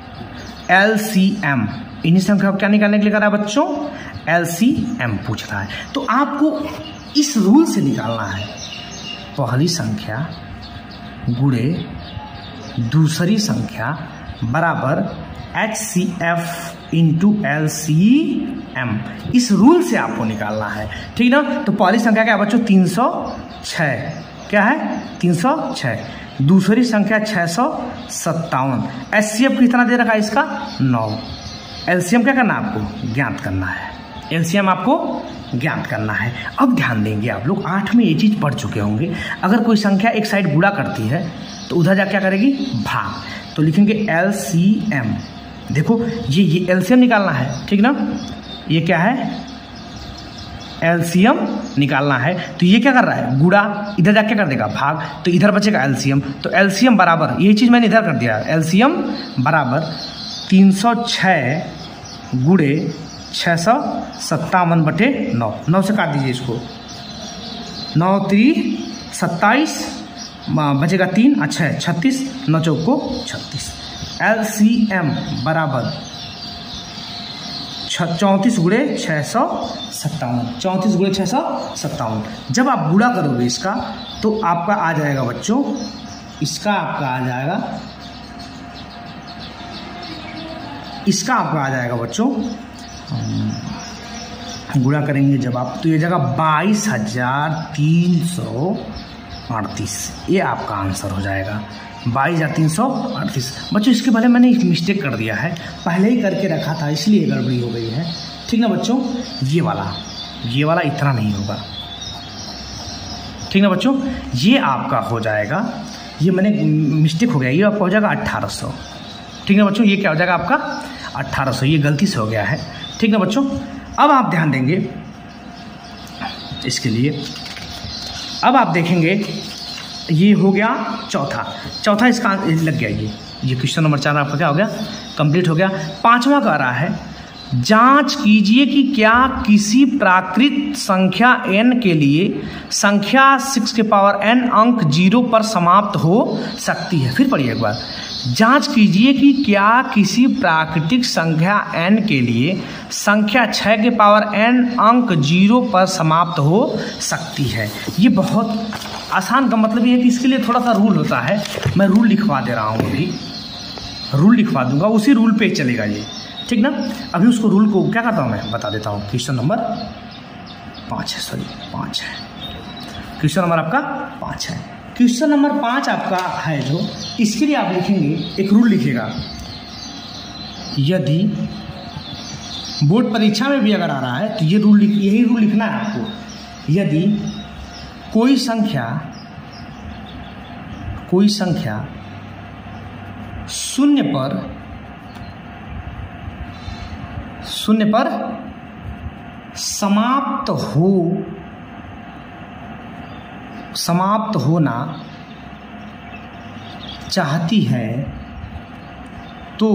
LCM, इन्हीं संख्याओं को क्या निकालने के लिए कह रहा है बच्चों, LCM पूछ रहा है। तो आपको इस रूल से निकालना है, पहली संख्या गुणे दूसरी संख्या बराबर HCF × LCM, इस रूल से आपको निकालना है। ठीक ना, तो पहली संख्या क्या है बच्चों 306, क्या है 306, दूसरी संख्या 657, HCF कितना दे रखा है इसका 9। LCM क्या करना है आपको ज्ञात करना है, LCM आपको ज्ञात करना है। अब ध्यान देंगे आप लोग, 8 में ये चीज़ पढ़ चुके होंगे, अगर कोई संख्या एक साइड गुणा करती है तो उधर जा क्या करेगी भाग, तो लिखेंगे LCM। देखो ये LCM निकालना है। ठीक ना, ये क्या है LCM निकालना है, तो ये क्या कर रहा है गुणा, इधर जा क्या कर देगा भाग, तो इधर बचेगा LCM। तो LCM बराबर, यही चीज़ मैंने इधर कर दिया, LCM बराबर 306 गुणे 657/9, 9 से काट दीजिए इसको, 9 3 27 बचेगा 3, अच्छा है 36, 9 चौको 36। LCM बराबर 34 गुणे 657, 34 गुणे 657। जब आप गुणा करोगे इसका तो आपका आ जाएगा बच्चों, इसका आपका आ जाएगा, इसका आपका आ जाएगा बच्चों, गुणा करेंगे जब आप तो ये जगह 22,338, ये आपका आंसर हो जाएगा 22,338। बच्चों इसके पहले मैंने एक मिस्टेक कर दिया है, पहले ही करके रखा था इसलिए गड़बड़ी हो गई है। ठीक ना बच्चों, ये वाला इतना नहीं होगा। ठीक ना बच्चों, ये आपका हो जाएगा, ये मैंने मिस्टेक हो गया, ये आपका हो जाएगा 1800। ठीक है बच्चों, ये क्या हो जाएगा आपका 1800, ये गलती से हो गया है। ठीक है बच्चों, अब आप ध्यान देंगे इसके लिए। अब आप देखेंगे ये हो गया चौथा इसका लग गया। ये क्वेश्चन नंबर 4 आपका क्या हो गया, कंप्लीट हो गया। 5वां कह रहा है जांच कीजिए कि क्या किसी प्राकृत संख्या n के लिए संख्या 6 के पावर n अंक 0 पर समाप्त हो सकती है। फिर पढ़िए एक बार, जांच कीजिए कि क्या किसी प्राकृतिक संख्या n के लिए संख्या 6 के पावर n अंक 0 पर समाप्त हो सकती है। ये बहुत आसान का मतलब ये है कि इसके लिए थोड़ा सा रूल होता है। मैं रूल लिखवा दे रहा हूँ, अभी रूल लिखवा दूंगा, उसी रूल पे चलेगा ये, ठीक ना। अभी उसको रूल को क्या करता हूँ मैं बता देता हूँ। क्वेश्चन नंबर 5 है, 5 है क्वेश्चन नंबर आपका 5 है। क्वेश्चन नंबर 5 आपका है जो, इसके लिए आप लिखेंगे, एक रूल लिखेगा। यदि बोर्ड परीक्षा में भी अगर आ रहा है तो ये रूल, यही रूल लिखना है आपको। यदि कोई संख्या शून्य पर समाप्त होना चाहती है तो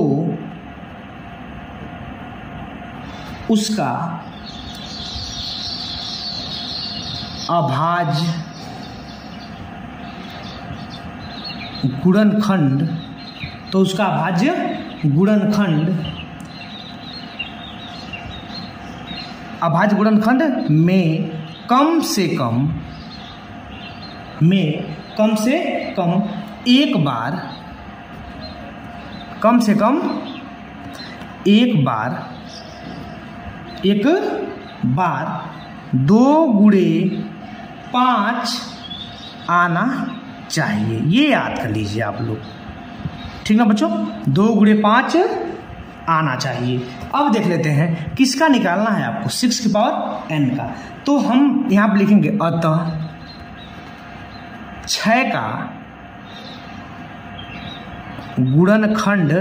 उसका अभाज्य गुणनखंड अभाज्य गुणनखंड में कम से कम एक बार 2×5 आना चाहिए। ये याद कर लीजिए आप लोग, ठीक ना बच्चों, 2×5 आना चाहिए। अब देख लेते हैं किसका निकालना है आपको, 6 की पावर n का। तो हम यहां पर लिखेंगे अतः 6 का गुणनखंड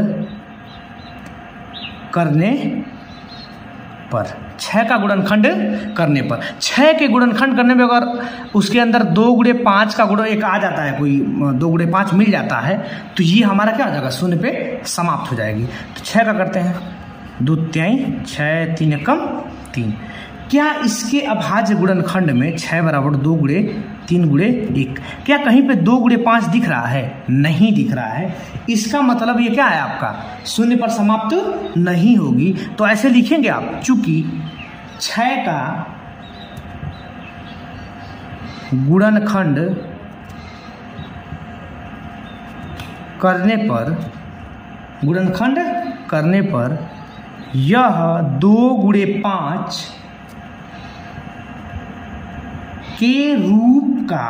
करने पर, 6 का गुणनखंड करने पर, 6 के गुणनखंड करने में अगर उसके अंदर 2×5 का गुण एक आ जाता है, कोई 2×5 मिल जाता है, तो ये हमारा क्या हो जाएगा, 0 पे समाप्त हो जाएगी। तो 6 का करते हैं, 2 तिहाई 6 3 एकम 3। क्या इसके अभाज्य गुणनखंड में 6 बराबर 2×3×1, क्या कहीं पे 2×5 दिख रहा है? नहीं दिख रहा है। इसका मतलब ये क्या है आपका, 0 पर समाप्त नहीं होगी। तो ऐसे लिखेंगे आप, चूंकि 6 का गुणनखंड करने पर यह 2×5 के रूप का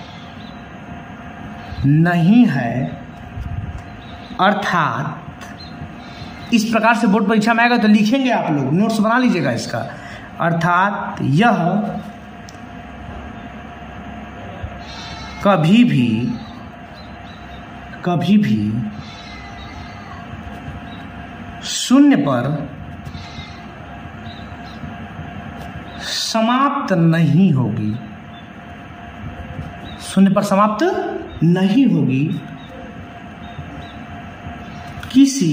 नहीं है, अर्थात इस प्रकार से बोर्ड परीक्षा में आएगा तो लिखेंगे आप लोग, नोट्स बना लीजिएगा इसका। अर्थात यह कभी भी 0 पर समाप्त नहीं होगी, 0 पर समाप्त नहीं होगी। किसी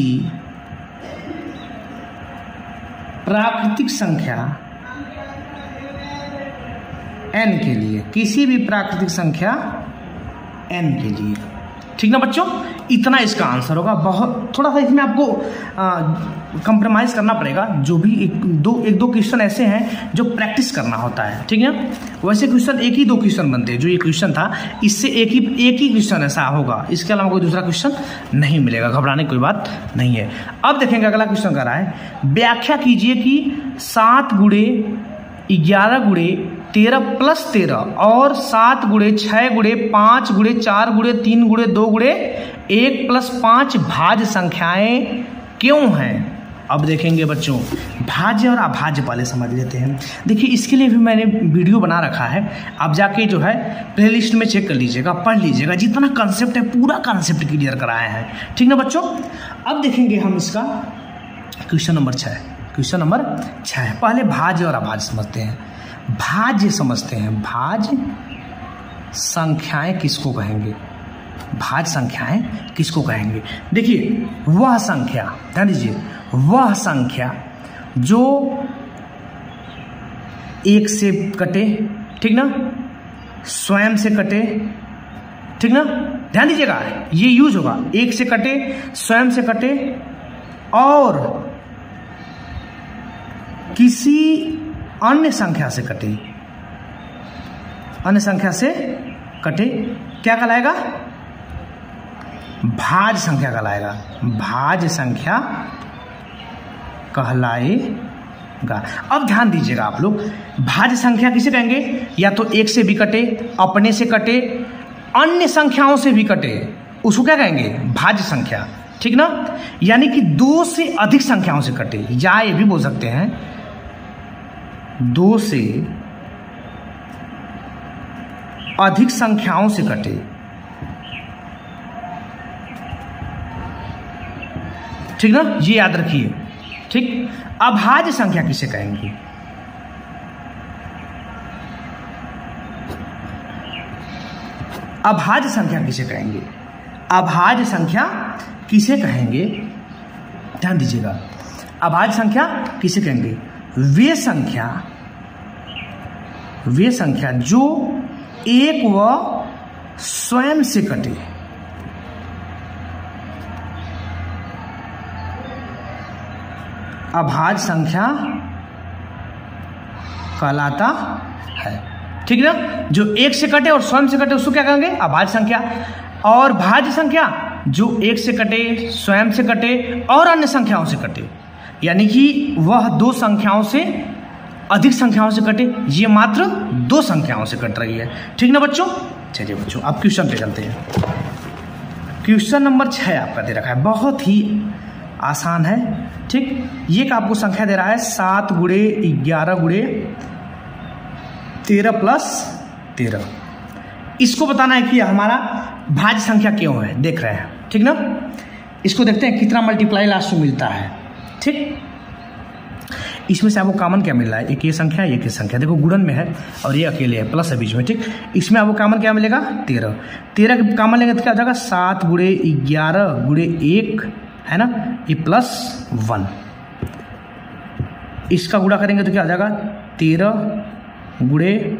प्राकृतिक संख्या n के लिए, किसी भी प्राकृतिक संख्या n के लिए, ठीक ना बच्चों। इतना इसका आंसर होगा। बहुत थोड़ा सा इसमें आपको कंप्रोमाइज करना पड़ेगा। जो भी एक दो क्वेश्चन ऐसे हैं जो प्रैक्टिस करना होता है, ठीक है। वैसे क्वेश्चन 1 ही 2 क्वेश्चन बनते हैं। जो ये क्वेश्चन था इससे एक ही क्वेश्चन ऐसा होगा, इसके अलावा कोई दूसरा क्वेश्चन नहीं मिलेगा। घबराने की कोई बात नहीं है। अब देखेंगे अगला क्वेश्चन कर रहा है, व्याख्या कीजिए कि 7×11×13 + 13 और 7×6×5×4×3×2×1 + 5 भाज्य संख्याएं क्यों हैं। अब देखेंगे बच्चों, भाज्य और अभाज्य पहले समझ लेते हैं। देखिए इसके लिए भी मैंने वीडियो बना रखा है, आप जाके जो है प्लेलिस्ट में चेक कर लीजिएगा, पढ़ लीजिएगा। जितना कंसेप्ट है पूरा कंसेप्ट क्लियर कराए हैं, ठीक ना बच्चों। अब देखेंगे हम इसका क्वेश्चन नंबर 6, क्वेश्चन नंबर 6 है। पहले भाज्य और अभाज्य समझते हैं। भाज्य समझते हैं, भाज्य संख्याएं किसको कहेंगे? भाज्य संख्याएं किसको कहेंगे? देखिए, वह संख्या, ध्यान दीजिए, वह संख्या जो 1 से कटे, ठीक ना, स्वयं से कटे, ठीक ना, ध्यान दीजिएगा, ये यूज होगा, 1 से कटे, स्वयं से कटे और किसी अन्य संख्या से कटे, अन्य संख्या से कटे, क्या कहलाएगा? भाज्य संख्या कहलाएगा, भाज्य संख्या कहलाएगा। अब ध्यान दीजिएगा आप लोग, भाज्य संख्या किसे कहेंगे? या तो 1 से भी कटे, अपने से कटे, अन्य संख्याओं से भी कटे, उसको क्या कहेंगे? भाज्य संख्या, ठीक ना। यानी कि 2 से अधिक संख्याओं से कटे, या ये भी बोल सकते हैं 2 से अधिक संख्याओं से कटे, ठीक ना, ये याद रखिए, ठीक। अभाज्य संख्या किसे कहेंगे? अभाज्य संख्या किसे कहेंगे? अभाज्य संख्या किसे कहेंगे? ध्यान दीजिएगा, अभाज्य संख्या किसे कहेंगे? वे संख्या जो एक व स्वयं से कटे, अभाज्य संख्या कहलाता है, ठीक ना। जो 1 से कटे और स्वयं से कटे उसको क्या कहेंगे? अभाज्य संख्या। और भाज्य संख्या जो 1 से कटे, स्वयं से कटे और अन्य संख्याओं से कटे, यानी कि वह 2 संख्याओं से अधिक संख्याओं से कटे, ये मात्र 2 संख्याओं से कट रही है, ठीक ना बच्चों। चलिए बच्चों, अब क्वेश्चन पे चलते हैं। क्वेश्चन नंबर 6 आपका दे रखा है, बहुत ही आसान है, ठीक। ये का आपको संख्या दे रहा है 7 × 11 × 13 + 13। इसको बताना है कि हमारा भाज्य संख्या क्यों है, देख रहे हैं, ठीक ना। इसको देखते हैं कितना मल्टीप्लाई लास्ट में मिलता है, ठीक। इसमें से आपको कॉमन क्या मिल रहा है? एक ये संख्या, एक ये संख्या, देखो गुणन में है और ये अकेले है, प्लस है बीच में, ठीक। इसमें आपको कॉमन क्या मिलेगा? 13। 13 कॉमन लेंगे तो क्या हो जाएगा? 7 × 11 × 1 है ना, ये +1। इसका गुणा करेंगे तो क्या हो जाएगा? 13 ×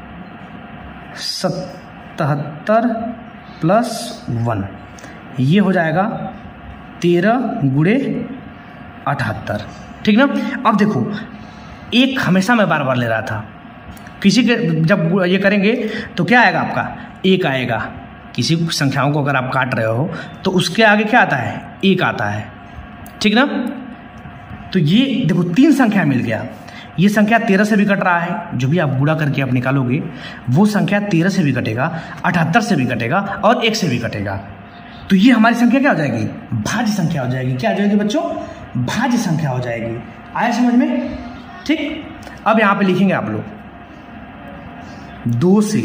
77 + 1, ये हो जाएगा 13 × 78, ठीक ना। अब देखो, एक हमेशा मैं बार बार ले रहा था, किसी के जब ये करेंगे तो क्या आएगा? आपका 1 आएगा। किसी संख्याओं को अगर आप काट रहे हो तो उसके आगे क्या आता है? 1 आता है, ठीक ना। तो ये देखो 3 संख्या मिल गया। ये संख्या 13 से भी कट रहा है, जो भी आप गुणा करके आप निकालोगे वो संख्या 13 से भी कटेगा, 78 से भी कटेगा और 1 से भी कटेगा। तो ये हमारी संख्या क्या हो जाएगी? भाज्य संख्या हो जाएगी। क्या हो जाएगी बच्चों? भाज्य संख्या हो जाएगी। आया समझ में, ठीक। अब यहां पे लिखेंगे आप लोग 2 से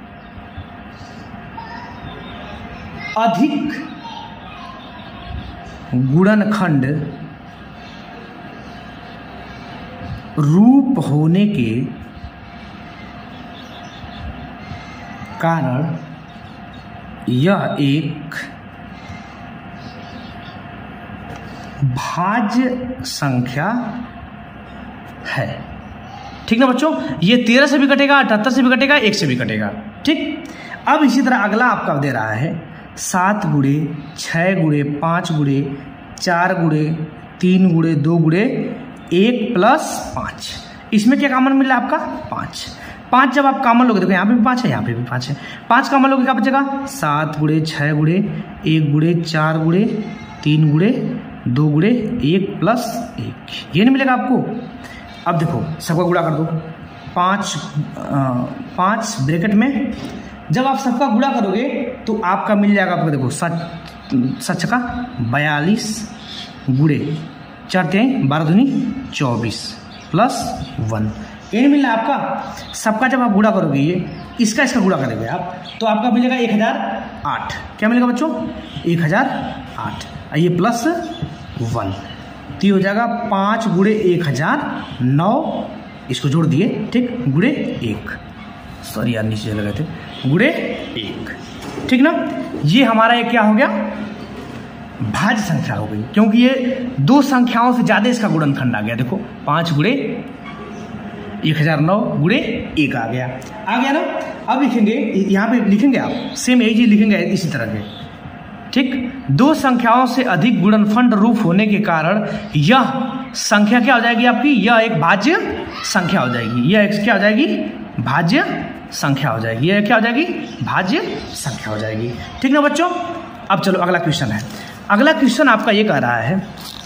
अधिक गुणनखंड रूप होने के कारण यह एक भाज्य संख्या है, ठीक ना बच्चों। ये 13 से भी कटेगा, 78 से भी कटेगा, 1 से भी कटेगा, ठीक। अब इसी तरह अगला आपका दे रहा है 7 × 6 × 5 × 4 × 3 × 2 × 1 + 5। इसमें क्या कॉमन मिल रहा है आपका? 5। 5 जब आप कॉमन लोगे, देखो यहाँ पे भी 5 है, यहाँ पे भी 5 है, 5 कॉमन लोगे क्या बचेगा? 7 × 6 × 1 × 4 × 3 × 2 × 1 + 1, ये नहीं मिलेगा आपको। अब देखो सबका गुणा कर दो, 5 ब्रैकेट में, जब आप सबका गुणा करोगे तो आपका मिल जाएगा आपको, देखो 7 का 42 गुणे 4 × 12 दूनी 24 +1, ये नहीं मिल रहा आपका। सबका जब आप गुणा करोगे, ये इसका गुणा करेंगे आप तो आपका मिलेगा 1008। क्या मिलेगा बच्चों? 1008, ये +1। तो ये हो जाएगा 5 गुणे 1000 9, इसको जोड़ दिए, ठीक, गुणे 1, सॉरी यार नीचे लगे थे, गुणे 1, ठीक ना। ये हमारा एक क्या हो गया, भाज्य संख्या हो गई, क्योंकि ये दो संख्याओं से ज्यादा इसका गुणनखंड आ गया। देखो 5 गुणे 1009 गुणे 1 आ गया ना। अब लिखेंगे, यहाँ पे लिखेंगे आप सेम यही चीज लिखेंगे इसी तरह के, ठीक। दो संख्याओं से अधिक गुणनफल रूप होने के कारण यह संख्या क्या हो जाएगी आपकी, यह एक भाज्य संख्या हो जाएगी, यह एक क्या हो जाएगी, भाज्य संख्या हो जाएगी, यह क्या हो जाएगी, भाज्य संख्या हो जाएगी, ठीक ना बच्चों। अब चलो अगला क्वेश्चन है। अगला क्वेश्चन आपका ये कह रहा है,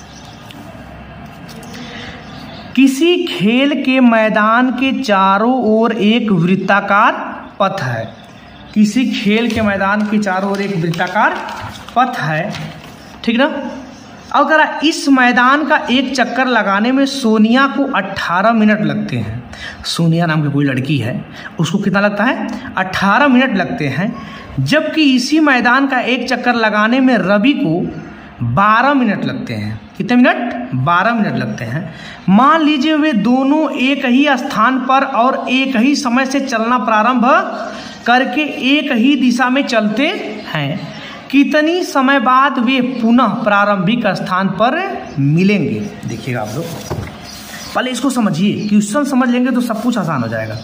किसी खेल के मैदान के चारों ओर एक वृत्ताकार पथ है। किसी खेल के मैदान के चारों ओर एक वृत्ताकार पथ है, ठीक ना। अगर इस मैदान का एक चक्कर लगाने में सोनिया को 18 मिनट लगते हैं। सोनिया नाम की कोई लड़की है, उसको कितना लगता है, 18 मिनट लगते हैं। जबकि इसी मैदान का एक चक्कर लगाने में रवि को 12 मिनट लगते हैं। कितने मिनट, 12 मिनट लगते हैं। मान लीजिए वे दोनों एक ही स्थान पर और एक ही समय से चलना प्रारंभ करके एक ही दिशा में चलते हैं। कितनी समय बाद वे पुनः प्रारंभिक स्थान पर मिलेंगे। देखिएगा आप लोग, पहले इसको समझिए, क्वेश्चन समझ लेंगे तो सब कुछ आसान हो जाएगा।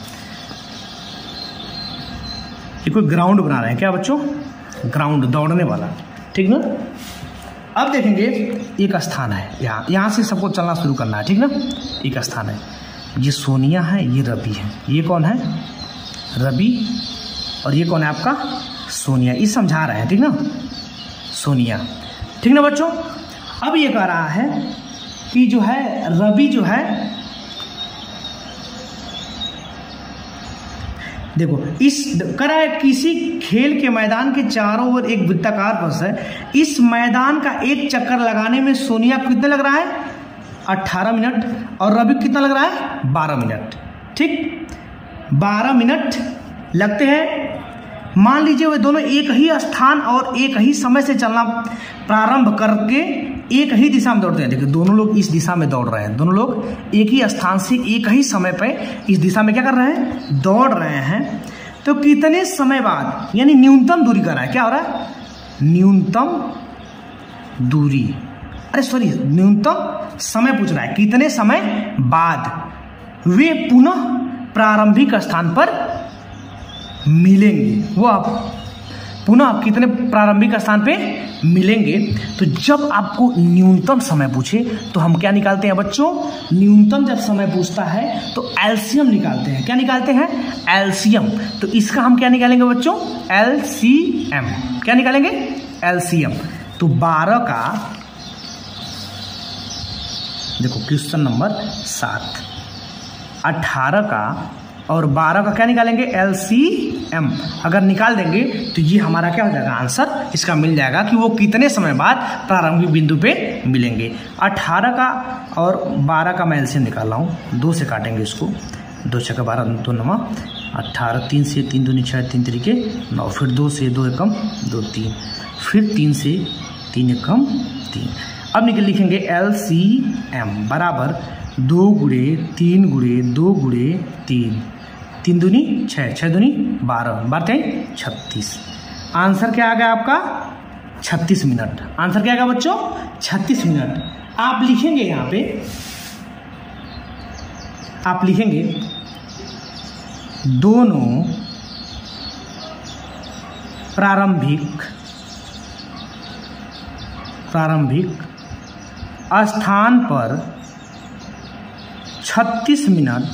ये कोई ग्राउंड बना रहे हैं क्या बच्चों, ग्राउंड दौड़ने वाला, ठीक ना। अब देखेंगे एक स्थान है, यहाँ से सबको चलना शुरू करना है, ठीक ना। एक स्थान है, ये सोनिया है, ये रवि है, ये कौन है, रवि, और ये कौन है आपका, सोनिया। ये समझा रहे हैं, ठीक ना, सोनिया, ठीक ना बच्चों। अब ये कह रहा है कि जो है रवि जो है, देखो इस कह रहा है किसी खेल के मैदान के चारों ओर एक वृत्ताकार पथ है। इस मैदान का एक चक्कर लगाने में सोनिया कितने लग रहा है, 18 मिनट, और रवि कितना लग रहा है, 12 मिनट, ठीक, 12 मिनट लगते हैं। मान लीजिए वे दोनों एक ही स्थान और एक ही समय से चलना प्रारंभ करके एक ही दिशा में दौड़ते हैं। देखिए दोनों लोग इस दिशा में दौड़ रहे हैं, दोनों लोग एक ही स्थान से एक ही समय पे इस दिशा में क्या कर रहे हैं, दौड़ रहे हैं। तो कितने समय बाद, यानी न्यूनतम दूरी कर रहा है, क्या हो रहा है, न्यूनतम दूरी, अरे सॉरी न्यूनतम समय पूछ रहा है, कितने समय बाद वे पुनः प्रारंभिक स्थान पर मिलेंगे। वो आप पुनः कितने प्रारंभिक स्थान पे मिलेंगे। तो जब आपको न्यूनतम समय पूछे तो हम क्या निकालते हैं बच्चों, न्यूनतम जब समय पूछता है तो एलसीएम निकालते हैं। क्या निकालते हैं, एलसीएम। तो इसका हम क्या निकालेंगे बच्चों, एलसीएम। क्या निकालेंगे, एलसीएम। तो 12 का, देखो क्वेश्चन नंबर 7, 18 का और 12 का क्या निकालेंगे, एलसीएम। अगर निकाल देंगे तो ये हमारा क्या हो जाएगा, आंसर इसका मिल जाएगा कि वो कितने समय बाद प्रारंभिक बिंदु पे मिलेंगे। 18 का और 12 का मैं एलसीएम निकाल रहा हूँ, 2 से काटेंगे इसको, 2 छक्का 12, 2 9, 18, 3 से 3 दूनी 6, 3 तरीके 9, फिर 2 से 2 एकम 2 3, फिर 3 से 3 एकम 3। अब लिखेंगे एलसीएम बराबर 2 गुणे 3 गुणे 2 गुणे 3, 3 दूनी 6, 6 दूनी 12, 12 36। आंसर क्या आ गया आपका, 36 मिनट। आंसर क्या आएगा बच्चों, 36 मिनट। आप लिखेंगे यहाँ पे, आप लिखेंगे दोनों प्रारंभिक स्थान पर 36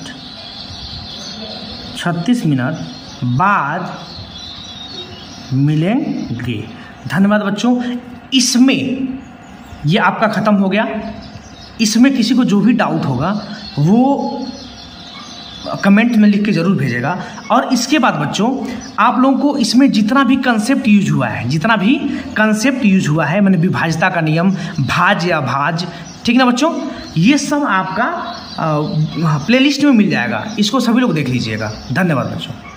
मिनट बाद मिलेंगे। धन्यवाद बच्चों। इसमें ये आपका खत्म हो गया। इसमें किसी को जो भी डाउट होगा वो कमेंट में लिख के जरूर भेजेगा। और इसके बाद बच्चों आप लोगों को इसमें जितना भी कंसेप्ट यूज हुआ है, मैंने विभाज्यता का नियम, भाज्य या भाज, ठीक ना बच्चों, ये सब आपका प्लेलिस्ट में मिल जाएगा। इसको सभी लोग देख लीजिएगा। धन्यवाद बच्चों।